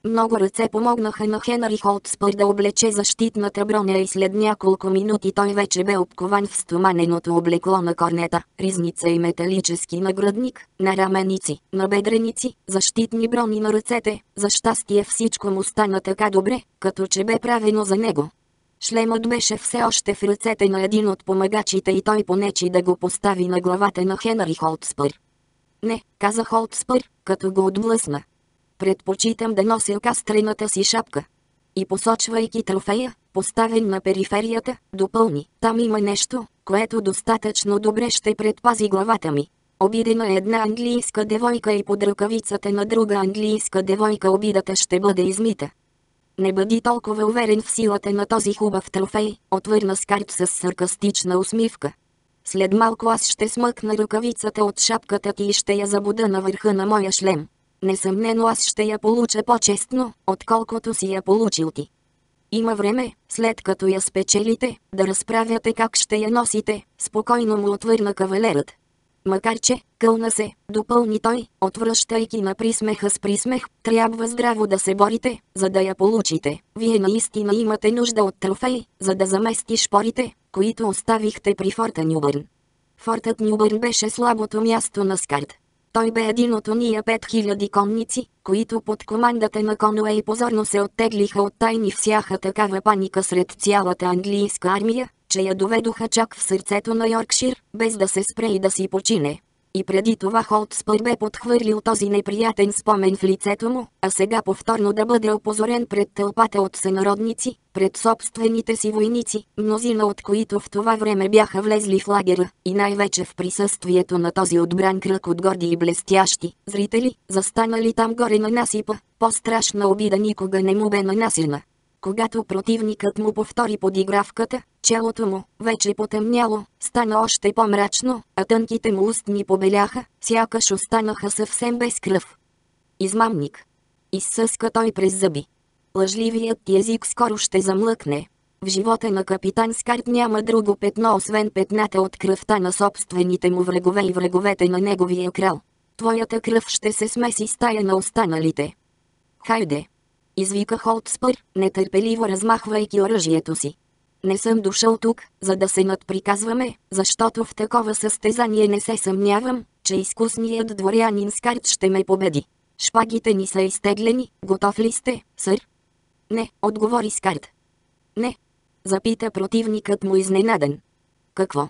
Много ръце помогнаха на Хенри Холтспър да облече защитната броня и след няколко минути той вече бе обкован в стоманеното облекло на корнета, ризница и металически нагръдник, на раменици, на бедреници, защитни брони на ръцете. За щастие всичко му стана така добре, като че бе правено за него. Шлемът беше все още в ръцете на един от помагачите и той понечи да го постави на главата на Хенри Холтспър. Не, каза Холтспър, като го отблъсна. Предпочитам да нося кастрената си шапка. И посочвайки трофея, поставен на периферията, допълни. Там има нещо, което достатъчно добре ще предпази главата ми. Обидена е една английска девойка и под ръкавицата на друга английска девойка обидата ще бъде измита. Не бъди толкова уверен в силата на този хубав трофей, отвърна Скарт с саркастична усмивка. След малко аз ще смъкна ръкавицата от шапката ти и ще я забуда на върха на моя шлем. Несъмнено аз ще я получа по-честно, отколкото си я получил ти. Има време, след като я спечелите, да разправяте как ще я носите, спокойно му отвърна кавалерът. Макар че, кълна се, допълни той, отвръщайки на присмеха с присмех, трябва здраво да се борите, за да я получите. Вие наистина имате нужда от трофей, за да замести шпорите, които оставихте при Форта Нюбърн. Фортът Нюбърн беше слабото място на Скарт. Той бе един от ония пет хиляди конници, които под командата на Конуей позорно се оттеглиха от тайни всяха такава паника сред цялата английска армия, че я доведоха чак в сърцето на Йоркшир, без да се спре и да си почине. И преди това Холтспър бе подхвърлил този неприятен спомен в лицето му, а сега повторно да бъде опозорен пред тълпата от сънародници, пред собствените си войници, мнозина от които в това време бяха влезли в лагера, и най-вече в присъствието на този отбран кръг от горди и блестящи зрители, застанали там горе на насипа. По-страшна обида никога не му бе нанасена. Когато противникът му повтори подигравката, челото му, вече потъмняло, стана още по-мрачно, а тънките му устни побеляха, сякаш останаха съвсем без кръв. Измамник! Изсъска той през зъби. Лъжливият ти език скоро ще замлъкне. В живота на капитан Скарт няма друго петно освен петната от кръвта на собствените му врагове и враговете на неговия крал. Твоята кръв ще се смеси с тая на останалите. Хайде! Извика Холтспър, нетърпеливо размахвайки оръжието си. Не съм дошъл тук, за да се надприказваме, защото в такова състезание не се съмнявам, че изкусният дворянин Скарт ще ме победи. Шпагите ни са изтеглени, готов ли сте, сър? Не, отговори Скарт. Не. Запита противникът му изненадан. Какво?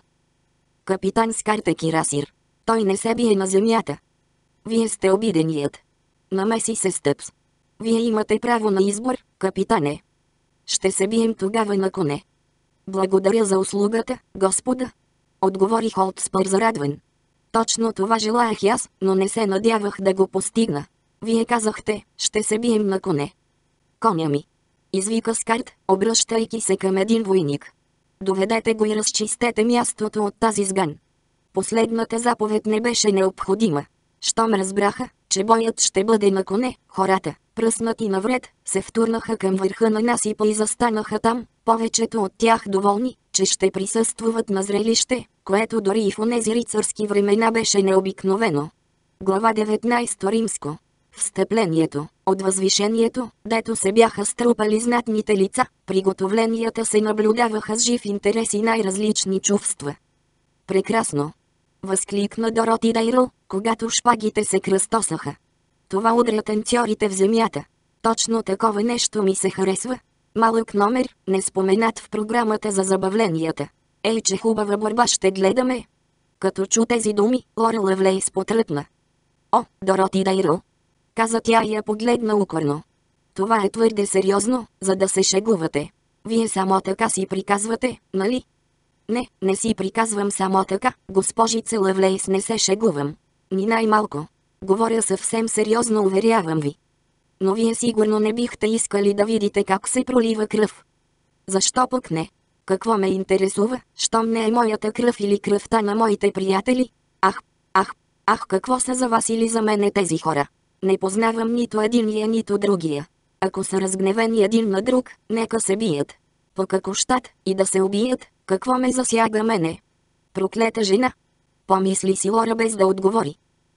Капитан Скарт е кирасир. Той не се бие на земята. Вие сте обиденият. Намеси се Стъпс. Вие имате право на избор, капитане. Ще се бием тогава на коне. Благодаря за услугата, господа. Отговори Холтспър зарадван. Точно това желаях аз, но не се надявах да го постигна. Вие казахте, ще се бием на коне. Коня ми. Извика Скарт, обръщайки се към един войник. Доведете го и разчистете мястото от тази сган. Последната заповед не беше необходима. Щом разбраха, че боят ще бъде на коне, хората, пръснати навред, се втурнаха към върха на насипа и застанаха там, повечето от тях доволни, че ще присъствуват на зрелище, което дори и в онези рицарски времена беше необикновено. Глава деветнайсета Римско. Встъплението. От възвишението, дето се бяха струпали знатните лица, приготовленията се наблюдаваха с жив интерес и най-различни чувства. Прекрасно! Възкликна Дороти Дейръл, когато шпагите се кръстосаха. Това удря танцорите в земята. Точно такова нещо ми се харесва. Малък номер, не споменат в програмата за забавленията. Ей, че хубава борба ще гледаме. Като чу тези думи, Лора Лъвлейс потръпна. О, Дороти Дейръл! Каза тя и я погледна укорно. Това е твърде сериозно, за да се шегувате. Вие само така си приказвате, нали? Не, не си приказвам само така, госпожице Лъвлейс, не се шегувам. Ни най-малко. Говоря съвсем сериозно, уверявам ви. Но вие сигурно не бихте искали да видите как се пролива кръв. Защо пък не? Какво ме интересува, щом не е моята кръв или кръвта на моите приятели? Ах, ах, ах, какво са за вас или за мене тези хора? Не познавам нито единия, нито другия. Ако са разгневени един на друг, нека се бият. Пък ако щат и да се убият, какво ме засяга мене? Проклета жена! Помисли си Лора без да отговори.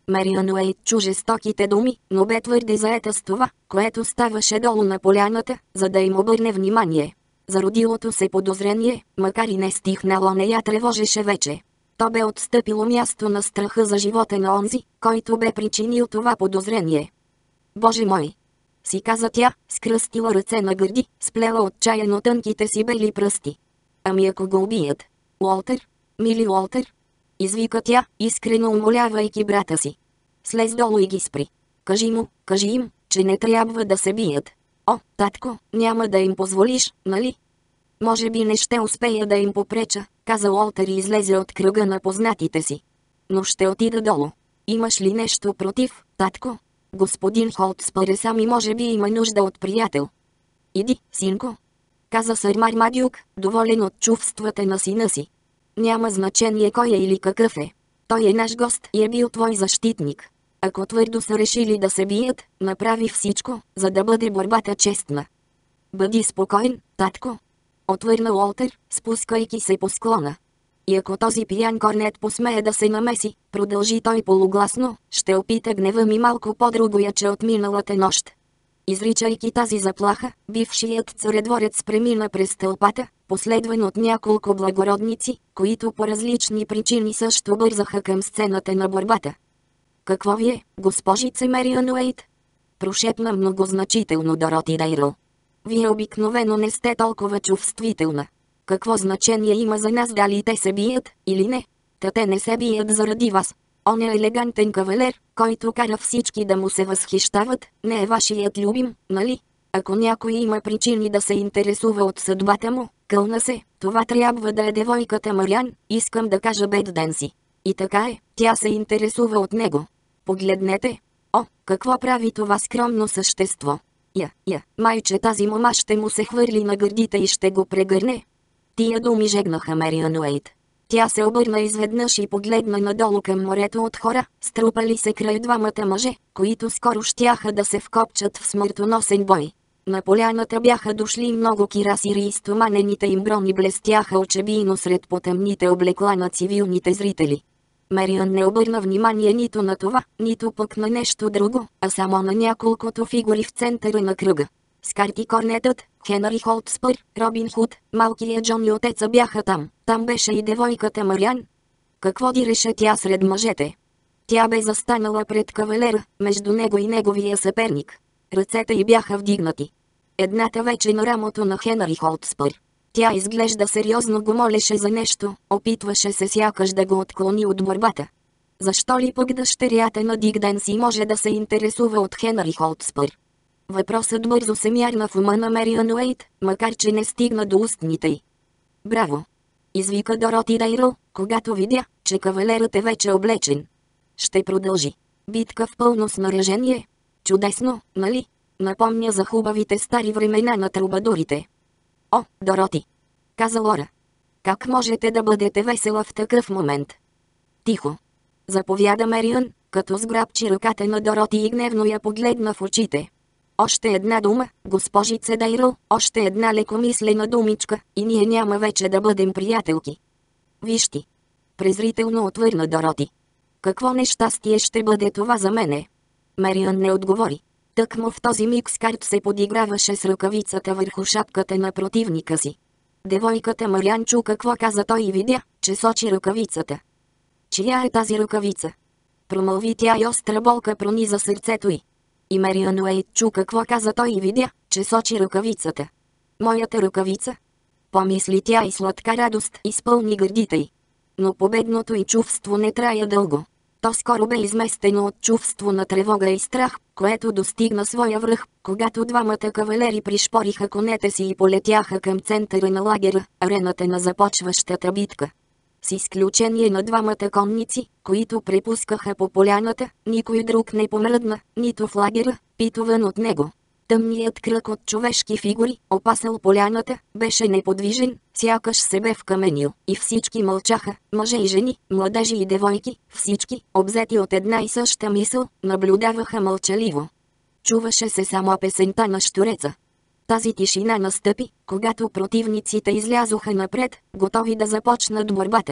Мериан Уейт чу жестоките думи, но бе твърде заета с това, което ставаше долу на поляната, за да им обърне внимание. Зародилото се подозрение, макар и не стихнало, не я тревожеше вече. То бе отстъпило място на страха за живота на онзи, който бе причинил това подозрение. Боже мой! Си каза тя, скръстила ръце на гърди, сплела отчаяно тънките си бели пръсти. Ами ако го убият? Уолтер? Мили Уолтер? Извика тя, искрено умолявайки брата си. Слез долу и ги спри. Кажи му, кажи им, че не трябва да се бият. О, татко, няма да им позволиш, нали? Може би не ще успея да им попреча, каза Уолтер и излезе от кръга на познатите си. Но ще отида долу. Имаш ли нещо против, татко? Господин Холтспър сам и може би има нужда от приятел. Иди, синко, каза сър Мармадюк, доволен от чувствата на сина си. Няма значение кой е или какъв е. Той е наш гост и е бил твой защитник. Ако твърдо са решили да се бият, направи всичко, за да бъде борбата честна. Бъди спокоен, татко, отвърна Уолтер, спускайки се по склона. И ако този пиян корнет посмее да се намеси, продължи той полугласно, ще опита гнева ми малко по-другояче от миналата нощ. Изричайки тази заплаха, бившият царедворец премина през тълпата, последван от няколко благородници, които по различни причини също бързаха към сцената на борбата. Какво ви е, госпожице Мериан Уейт? Прошепна многозначително Дороти Дейръл. Вие обикновено не сте толкова чувствителна. Какво значение има за нас дали те се бият, или не? Та те не се бият заради вас. Он е елегантен кавалер, който кара всички да му се възхищават, не е вашият любим, нали? Ако някой има причини да се интересува от съдбата му, кълна се, това трябва да е девойката Мариан, искам да кажа Бет Денси. И така е, тя се интересува от него. Погледнете. О, какво прави това скромно същество? Я, я, майче тази мома ще му се хвърли на гърдите и ще го прегърне. Тия думи жегнаха Мериан Уейт. Тя се обърна изведнъж и погледна надолу към морето от хора, струпали се край двамата мъже, които скоро щяха да се вкопчат в смъртоносен бой. На поляната бяха дошли много кирасири и стоманените им брони блестяха очебийно сред потъмните облекла на цивилните зрители. Мериан не обърна внимание нито на това, нито пък на нещо друго, а само на няколкото фигури в центъра на кръга. Скарти корнетът, Хенри Холтспър, Робин Худ, малкият Джон и отеца бяха там. Там беше и девойката Мариан. Какво диреше тя сред мъжете? Тя бе застанала пред кавалера, между него и неговия съперник. Ръцете й бяха вдигнати. Едната вече на рамото на Хенри Холтспър. Тя изглежда сериозно го молеше за нещо, опитваше се сякаш да го отклони от борбата. Защо ли пък дъщерята на Дик Денси може да се интересува от Хенри Холтспър? Въпросът бързо се мярна в ума на Мериан Уейт, макар че не стигна до устните й. Браво! Извика Дороти Дейръл, когато видя, че кавалерът е вече облечен. Ще продължи. Битка в пълно снаряжение. Чудесно, нали? Напомня за хубавите стари времена на трубадурите. О, Дороти! Каза Лора. Как можете да бъдете весела в такъв момент? Тихо! Заповяда Мериан, като сграбчи ръката на Дороти и гневно я погледна в очите. Още една дума, госпожице Дейръл, още една лекомислена думичка, и ние няма вече да бъдем приятелки. Виж ти! Презрително отвърна Дороти. Какво нещастие ще бъде това за мене? Мериан не отговори. Тъкмо в този миг Скарт се подиграваше с ръкавицата върху шапката на противника си. Девойката Мариан чу какво каза той и видя, че сочи ръкавицата. Чия е тази ръкавица? Промълви тя и остра болка прониза сърцето й. И Мериан Уейт чу какво каза той и видя, че сочи ръкавицата. Моята ръкавица? Помисли тя и сладка радост изпълни гърдите й. Но победното й чувство не трая дълго. То скоро бе изместено от чувство на тревога и страх, което достигна своя връх, когато двамата кавалери пришпориха конете си и полетяха към центъра на лагера, арената на започващата битка. С изключение на двамата конници, които препускаха по поляната, никой друг не помръдна, нито в лагера, питован от него. Тъмният кръг от човешки фигури, опасал поляната, беше неподвижен, сякаш се бе вкаменил, и всички мълчаха, мъже и жени, младежи и девойки, всички, обзети от една и съща мисъл, наблюдаваха мълчаливо. Чуваше се само песента на щуреца. Тази тишина настъпи, когато противниците излязоха напред, готови да започнат борбата.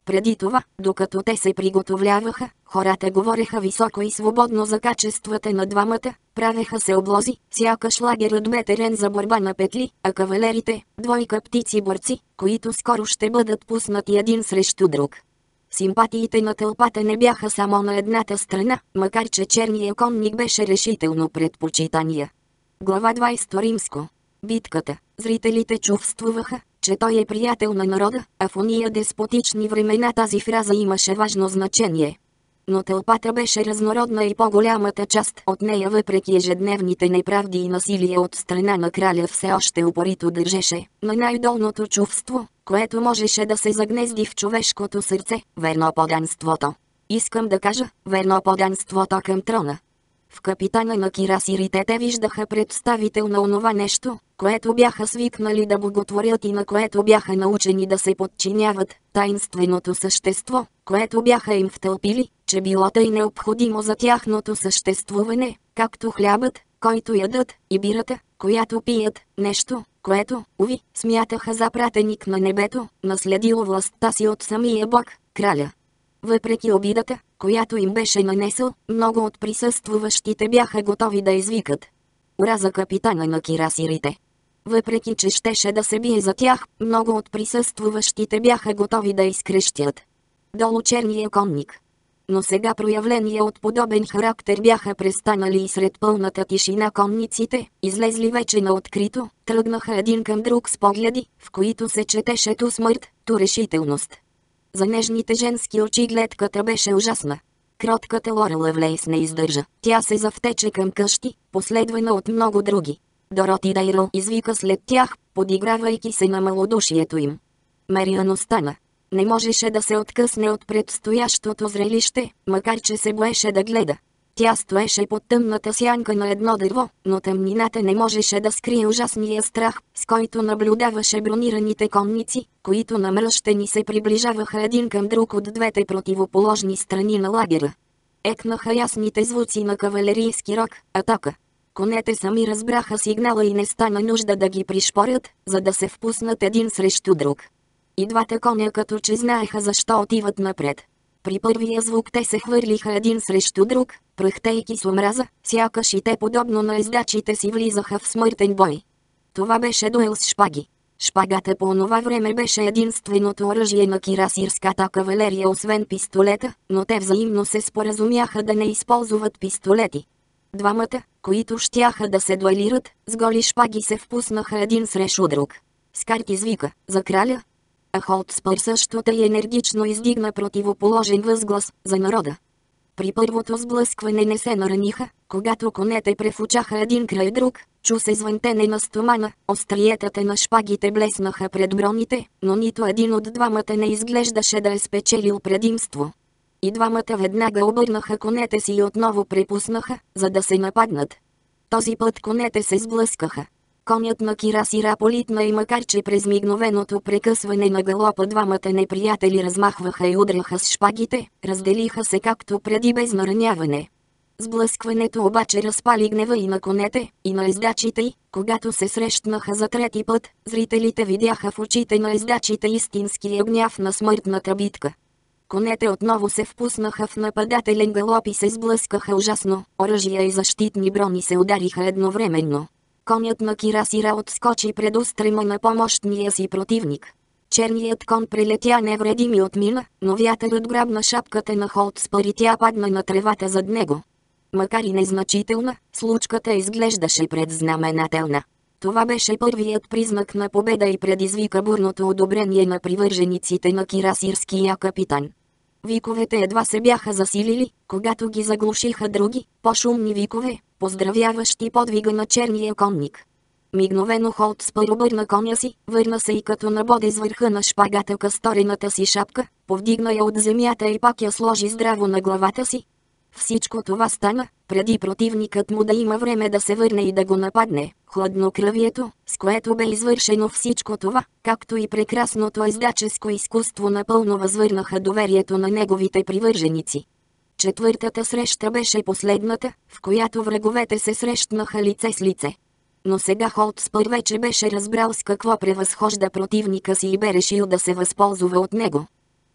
Преди това, докато те се приготовляваха, хората говореха високо и свободно за качествата на двамата, правеха се облози, сякаш лагерът бе терен за борба на петли, а кавалерите, двойка птици-борци, които скоро ще бъдат пуснати един срещу друг. Симпатиите на тълпата не бяха само на едната страна, макар че черният конник беше решително предпочитания. Глава двайсета римско. Битката. Зрителите чувствуваха, че той е приятел на народа, а в ония деспотични времена тази фраза имаше важно значение. Но тълпата беше разнородна и по-голямата част от нея, въпреки ежедневните неправди и насилие от страна на краля, все още упорито държеше на най-долното чувство, което можеше да се загнезди в човешкото сърце – верноподанството. Искам да кажа, верноподанството към трона. В капитана на кирасирите те виждаха представител на онова нещо, което бяха свикнали да боготворят и на което бяха научени да се подчиняват, таинственото същество, което бяха им втълпили, че било тъй необходимо за тяхното съществуване, както хлябът, който ядат, и бирата, която пият, нещо, което, уви, смятаха за пратеник на небето, наследило властта си от самия Бог, краля. Въпреки обидата, която им беше нанесъл, много от присъствуващите бяха готови да извикат ура за капитана на кирасирите. Въпреки че щеше да се бие за тях, много от присъствуващите бяха готови да изкрещят долу черния конник. Но сега проявления от подобен характер бяха престанали и сред пълната тишина конниците, излезли вече на открито, тръгнаха един към друг с погледи, в които се четеше ту смърт, ту решителност. За нежните женски очи гледката беше ужасна. Кротката Лора Лъвлейс не издържа. Тя се завтече към къщи, последвана от много други. Дороти Дейръл извика след тях, подигравайки се на малодушието им. Мериан остана. Не можеше да се откъсне от предстоящото зрелище, макар че се боеше да гледа. Тя стоеше под тъмната сянка на едно дърво, но тъмнината не можеше да скрие ужасния страх, с който наблюдаваше бронираните конници, които намръщени се приближаваха един към друг от двете противоположни страни на лагера. Екнаха ясните звуци на кавалерийски рог, атака. Конете сами разбраха сигнала и не стана нужда да ги пришпорят, за да се впуснат един срещу друг. И двата коня като че знаеха защо отиват напред. При първия звук те се хвърлиха един срещу друг, пръхтейки с омраза, сякаш и те подобно на ездачите си влизаха в смъртен бой. Това беше дуел с шпаги. Шпагата по онова време беше единственото оръжие на кирасирската кавалерия освен пистолета, но те взаимно се споразумяха да не използват пистолети. Двамата, които щяха да се дуелират, с голи шпаги се впуснаха един срещу друг. Скарт извика: за краля! А Холтспър също тъй енергично издигна противоположен възглас: за народа. При първото сблъскване не се нараниха, когато конете префучаха един край друг, чу се звънтене на стомана, остриетата на шпагите блеснаха пред броните, но нито един от двамата не изглеждаше да е спечелил предимство. И двамата веднага обърнаха конете си и отново препуснаха, за да се нападнат. Този път конете се сблъскаха. Конят на Кирасира политна и макар че през мигновеното прекъсване на галопа двамата неприятели размахваха и удряха с шпагите, разделиха се както преди без нараняване. Сблъскването обаче разпали гнева и на конете, и на ездачите й. Когато се срещнаха за трети път, зрителите видяха в очите на ездачите истинския гняв на смъртната битка. Конете отново се впуснаха в нападателен галоп и се сблъскаха ужасно, оръжия и защитни брони се удариха едновременно. Конят на Кирасира отскочи пред устрема на помощния си противник. Черният кон прелетя невредим и отмина, но вятърът грабна шапката на Холтспър и тя падна на тревата зад него. Макар и незначителна, случката изглеждаше предзнаменателна. Това беше първият признак на победа и предизвика бурното одобрение на привържениците на кирасирския капитан. Виковете едва се бяха засилили, когато ги заглушиха други, по-шумни викове, поздравяващи подвига на черния конник. Мигновено Холтспър обърна коня си, върна се и като набоде с върха на шпагата касторената си шапка, повдигна я от земята и пак я сложи здраво на главата си. Всичко това стана, преди противникът му да има време да се върне и да го нападне. Хладнокръвието, с което бе извършено всичко това, както и прекрасното ездаческо изкуство напълно възвърнаха доверието на неговите привърженици. Четвъртата среща беше последната, в която враговете се срещнаха лице с лице. Но сега Холтспър вече беше разбрал с какво превъзхожда противника си и бе решил да се възползва от него.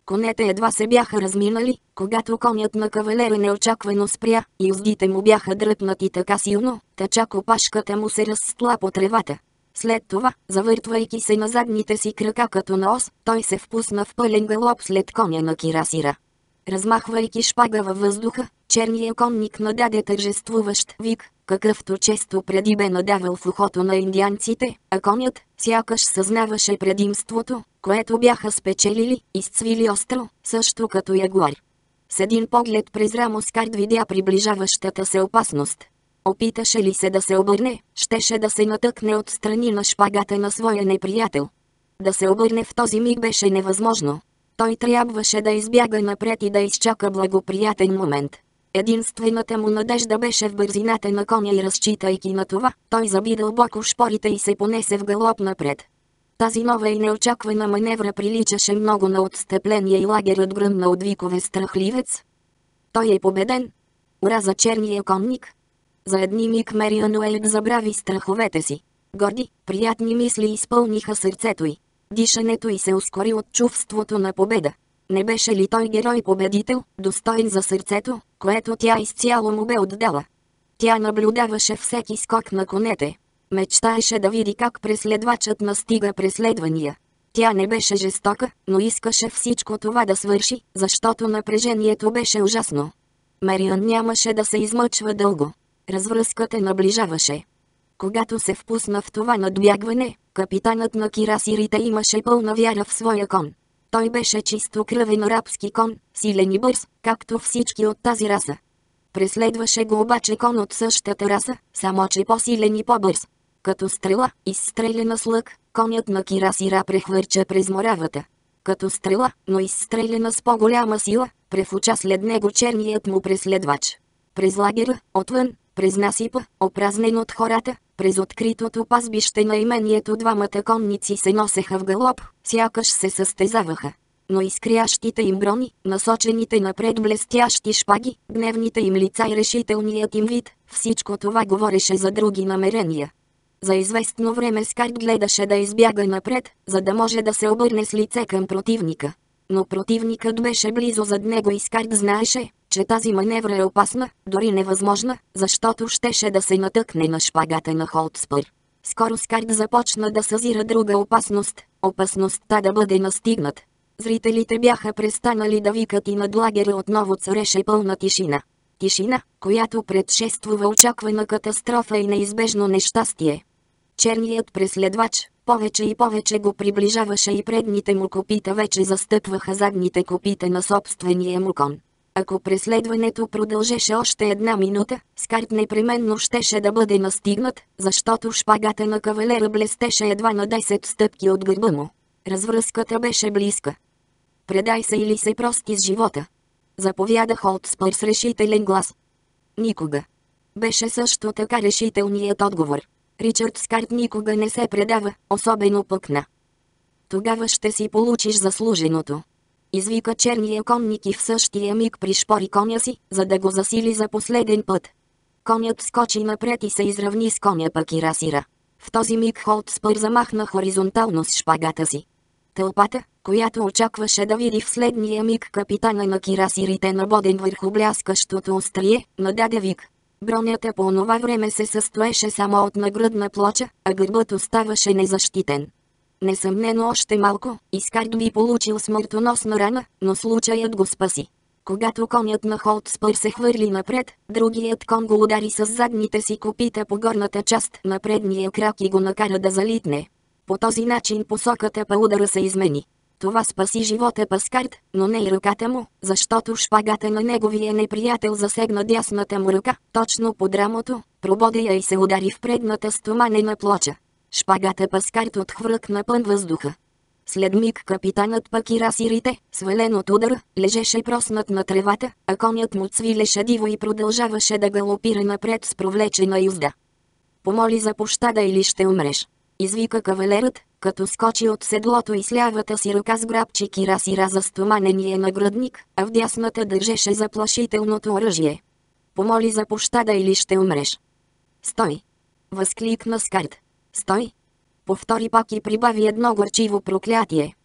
Конете едва се бяха разминали, когато конят на кавалера неочаквано спря, и уздите му бяха дръпнати така силно, та чак опашката му се разстла по тревата. След това, завъртвайки се на задните си крака като на ос, той се впусна в пълен галоп след коня на Кирасира. Размахвайки шпага във въздуха, черният конник нададе тържествуващ вик, какъвто често преди бе надавал в ухото на индианците, а конят, сякаш съзнаваше предимството, което бяха спечелили, изцвили остро, също като ягуар. С един поглед през рамо Скард видя приближаващата се опасност. Опиташе ли се да се обърне, щеше да се натъкне отстрани на шпагата на своя неприятел. Да се обърне в този миг беше невъзможно. Той трябваше да избяга напред и да изчака благоприятен момент. Единствената му надежда беше в бързината на коня и разчитайки на това, той заби дълбоко шпорите и се понесе в галоп напред. Тази нова и неочаквана маневра приличаше много на отстъпление и лагерът гръмна от викове страхливец. Той е победен. Ура за черния конник! За едни миг Мериан Уейд забрави страховете си. Горди, приятни мисли изпълниха сърцето й. Дишането й се ускори от чувството на победа. Не беше ли той герой-победител, достоен за сърцето, което тя изцяло му бе отдала? Тя наблюдаваше всеки скок на конете. Мечтаеше да види как преследвачът настига преследвания. Тя не беше жестока, но искаше всичко това да свърши, защото напрежението беше ужасно. Мериан нямаше да се измъчва дълго. Развръзката наближаваше. Когато се впусна в това надбягване, капитанът на кирасирите имаше пълна вяра в своя кон. Той беше чистокръвен арабски кон, силен и бърз, както всички от тази раса. Преследваше го обаче кон от същата раса, само че по-силен и по-бърз. Като стрела, изстреляна с лък, конят на Кирасира прехвърча през моравата. Като стрела, но изстреляна с по-голяма сила, префуча след него черният му преследвач. През лагера, отвън, през насипа, опразнен от хората, през откритото пазбище на имението двамата конници се носеха в галоп, сякаш се състезаваха. Но изкрящите им брони, насочените напред блестящи шпаги, гневните им лица и решителният им вид, всичко това говореше за други намерения. За известно време Скард гледаше да избяга напред, за да може да се обърне с лице към противника. Но противникът беше близо зад него и Скард знаеше, че тази маневра е опасна, дори невъзможна, защото щеше да се натъкне на шпагата на Холтспър. Скоро Скард започна да съзира друга опасност, опасността да бъде настигнат. Зрителите бяха престанали да викат и над лагера отново цареше пълна тишина. Тишина, която предшествува очаквана катастрофа и неизбежно нещастие. Черният преследвач, повече и повече го приближаваше и предните му копита вече застъпваха задните копита на собствения му кон. Ако преследването продължеше още една минута, Скард непременно щеше да бъде настигнат, защото шпагата на кавалера блестеше едва на десет стъпки от гърба му. Развръзката беше близка. Предай се или се прости с живота. Заповяда Холтспър с решителен глас. Никога. Беше също така решителният отговор. Ричард Скард никога не се предава, особено пък на. Тогава ще си получиш заслуженото. Извика черния конник и в същия миг пришпори коня си, за да го засили за последен път. Конят скочи напред и се изравни с коня па Кирасира. В този миг Холтспър замахна хоризонтално с шпагата си. Тълпата, която очакваше да види в следния миг капитана на кирасирите набоден върху бляскащото острие, нададе вик. Бронята по онова време се състоеше само от нагръдна плоча, а гърбът оставаше незащитен. Несъмнено още малко, и Скард би получил смъртоносна рана, но случаят го спаси. Когато конят на Холтспър се хвърли напред, другият кон го удари с задните си копита по горната част на предния крак и го накара да залитне. По този начин посоката па удара се измени. Това спаси живота па Скард, но не и ръката му, защото шпагата на неговия неприятел засегна дясната му ръка, точно под рамото, прободи я и се удари в предната стоманена плоча. Шпагата па Скард отхвъркна пън въздуха. След миг капитанът па кирасирите, свален от удара, лежеше проснат на тревата, а конят му цвилеше диво и продължаваше да галопира напред с провлечена юзда. Помоли за пощада или ще умреш. Извика кавалерът, като скочи от седлото и с лявата си ръка сграбчи Кирасира за стоманения нагръдник, а в дясната държеше заплашителното оръжие. Помоли за пощада или ще умреш. Стой! Възкликна Скард. Стой! Повтори пак и прибави едно горчиво проклятие.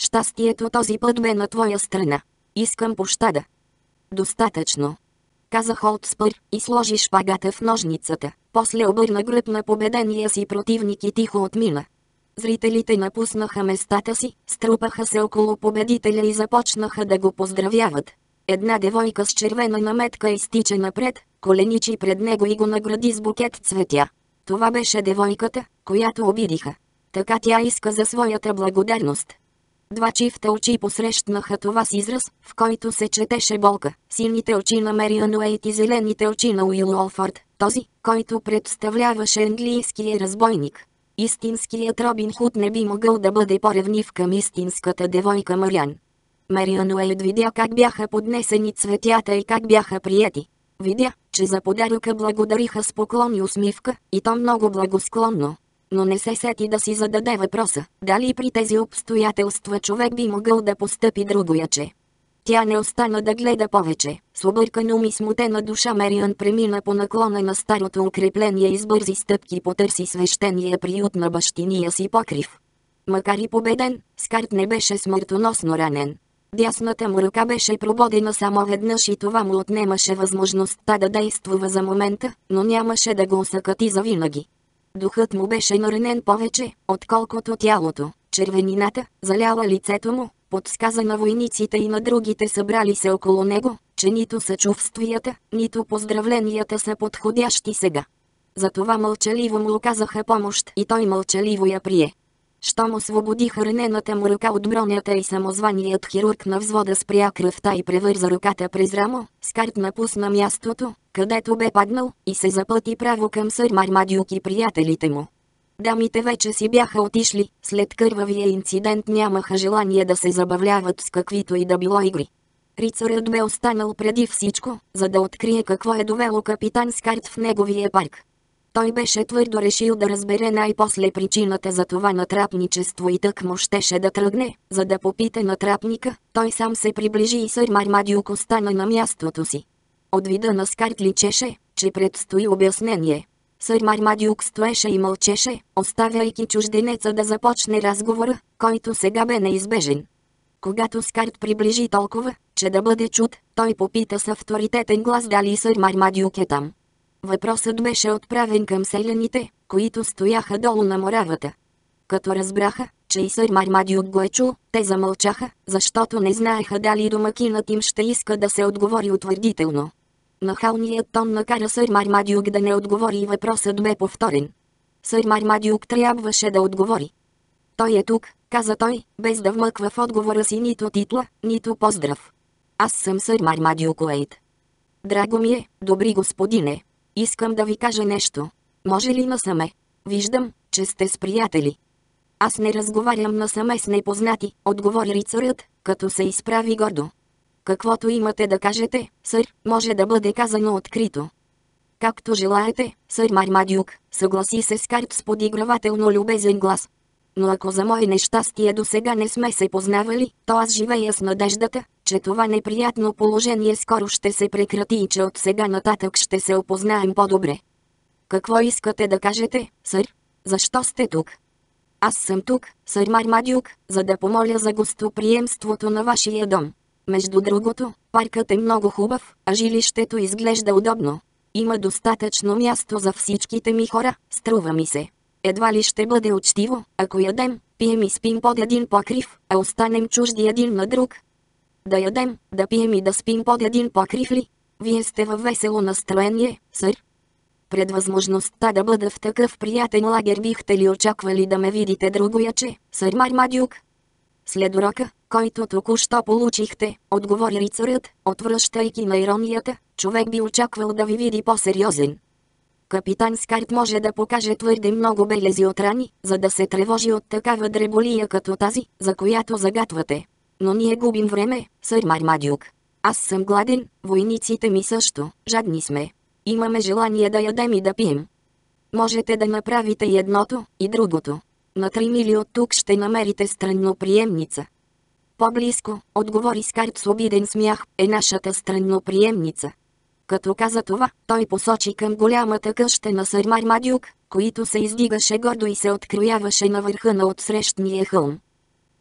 Щастието този път бе на твоя страна. Искам пощада. Достатъчно, каза Холтспър и сложи шпагата в ножницата. После обърна гръб на победения си противник и тихо отмина. Зрителите напуснаха местата си, струпаха се около победителя и започнаха да го поздравяват. Една девойка с червена наметка изтича напред, коленичи пред него и го награди с букет цветя. Това беше девойката, която обидиха. Така тя иска за своята благодарност. Два чифта очи посрещнаха това с израз, в който се четеше болка. Сините очи на Мериан Уейт и зелените очи на Уил Уолфорд, този, който представляваше английския разбойник. Истинският Робин Худ не би могъл да бъде по-ревнив към истинската девойка Мариан. Мериан Уейт видя как бяха поднесени цветята и как бяха приети. Видя, че за подаръка благодариха с поклон и усмивка, и то много благосклонно. Но не се сети да си зададе въпроса, дали при тези обстоятелства човек би могъл да постъпи другояче. Тя не остана да гледа повече. С объркан ум и смутена душа Мериан премина по наклона на старото укрепление и с бързи стъпки потърси свещения приют на бащиния си покрив. Макар и победен, Скарт не беше смъртоносно ранен. Дясната му ръка беше прободена само веднъж и това му отнемаше възможността да действува за момента, но нямаше да го усъкати завинаги. Духът му беше наранен повече, отколкото тялото. Червенината, заляла лицето му, подсказа на войниците и на другите събрали се около него, че нито съчувствията, нито поздравленията са подходящи сега. Затова мълчаливо му оказаха помощ и той мълчаливо я прие. Щом освободиха ранената му ръка от бронята и самозваният хирург на взвода спря кръвта и превърза ръката през рамо, Скарт напусна мястото, където бе паднал, и се запъти право към сър Мармадюк и приятелите му. Дамите вече си бяха отишли, след кървавия инцидент нямаха желание да се забавляват с каквито и да било игри. Рицарът бе останал преди всичко, за да открие какво е довело капитан Скарт в неговия парк. Той беше твърдо решил да разбере най-после причината за това натрапничество и тък му щеше да тръгне, за да попита натрапника. Той сам се приближи и сър Мармадюк остана на мястото си. От вида на Скарт личеше, че предстои обяснение. Сър Мармадюк стоеше и мълчеше, оставяйки чужденеца да започне разговора, който сега бе неизбежен. Когато Скарт приближи толкова, че да бъде чут, той попита с авторитетен глас дали сър Мармадюк е там. Въпросът беше отправен към селяните, които стояха долу на моравата. Като разбраха, че и сър Мармадюк го е чул, те замълчаха, защото не знаеха дали домакинът им ще иска да се отговори утвърдително. Нахалният тон накара сър Мармадюк да не отговори и въпросът бе повторен. Сър Мармадюк трябваше да отговори. Той е тук, каза той, без да вмъква в отговора си нито титла, нито поздрав. Аз съм сър Мармадюк Уейт. Драго ми е, добри господине. Искам да ви кажа нещо. Може ли насаме? Виждам, че сте с приятели. Аз не разговарям насаме с непознати, отговори рицарът, като се изправи гордо. Каквото имате да кажете, сър, може да бъде казано открито. Както желаете, сър Мармадюк, съгласи се Скарт с подигравателно любезен глас. Но ако за мое нещастие досега не сме се познавали, то аз живея с надеждата, че това неприятно положение скоро ще се прекрати и че от сега нататък ще се опознаем по-добре. Какво искате да кажете, сър? Защо сте тук? Аз съм тук, сър Мармадюк, за да помоля за гостоприемството на вашия дом. Между другото, паркът е много хубав, а жилището изглежда удобно. Има достатъчно място за всичките ми хора, струва ми се. Едва ли ще бъде учтиво, ако ядем, пием и спим под един покрив, а останем чужди един на друг. Да ядем, да пием и да спим под един покрив ли? Вие сте във весело настроение, сър? Пред възможността да бъда в такъв приятен лагер бихте ли очаквали да ме видите другояче, сър Мармадюк? След урока, който току-що получихте, отговори рицарът, отвръщайки на иронията, човек би очаквал да ви види по-сериозен. Капитан Скарт може да покаже твърде много белези от рани, за да се тревожи от такава дреболия като тази, за която загатвате. Но ние губим време, сър Мармадюк. Аз съм гладен, войниците ми също, жадни сме. Имаме желание да ядем и да пием. Можете да направите и едното, и другото. На три мили от тук ще намерите странноприемница. По-близко, отговори Скарт с обиден смях, е нашата странноприемница. Като каза това, той посочи към голямата къща на сър Мармадюк, който се издигаше гордо и се открояваше на върха на отсрещния хълм.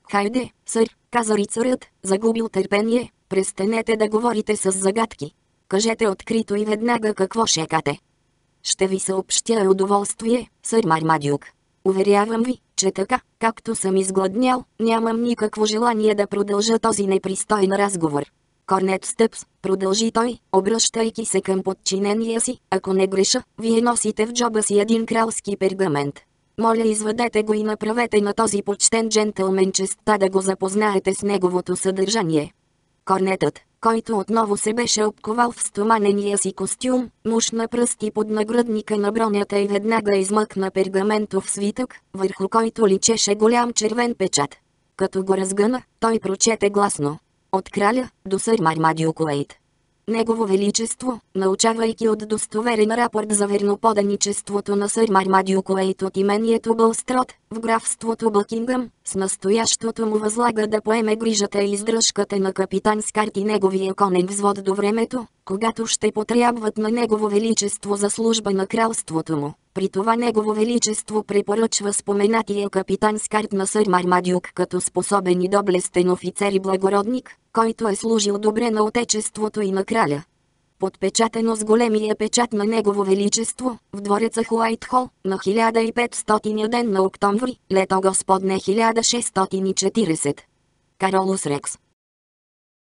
Хайде, сър, каза рицарят, загубил търпение, престанете да говорите с загадки. Кажете открито и веднага какво шекате. Ще ви съобщя удоволствие, сър Мармадюк. Уверявам ви, че така, както съм изгладнял, нямам никакво желание да продължа този непристойен разговор. Корнет Стъпс, продължи той, обръщайки се към подчинения си, ако не греша, вие носите в джоба си един кралски пергамент. Моля, извадете го и направете на този почтен джентълмен честта да го запознаете с неговото съдържание. Корнетът, който отново се беше обковал в стоманения си костюм, мушна пръсти под нагръдника на бронята и веднага измъкна пергаментов свитък, върху който личеше голям червен печат. Като го разгъна, той прочете гласно: от краля до сър Мармадюк Уейт. Негово величество, научавайки от достоверен рапорт за верноподаничеството на сър Мармадюк Уейт от имението Бълстрот, в графството Бъкингъм, с настоящото му възлага да поеме грижата и издръжката на капитан Скарт и неговия конен взвод до времето, когато ще потрябват на негово величество за служба на кралството му. При това негово величество препоръчва споменатия капитан Скарт на сър Мармадюк като способен и доблестен офицер и благородник, който е служил добре на отечеството и на краля. Подпечатано с големия печат на негово величество, в двореца Уайтхол, на хиляда и петстотин ден на октомври, лето Господне хиляда шестстотин и четиридесет. Каролус Рекс.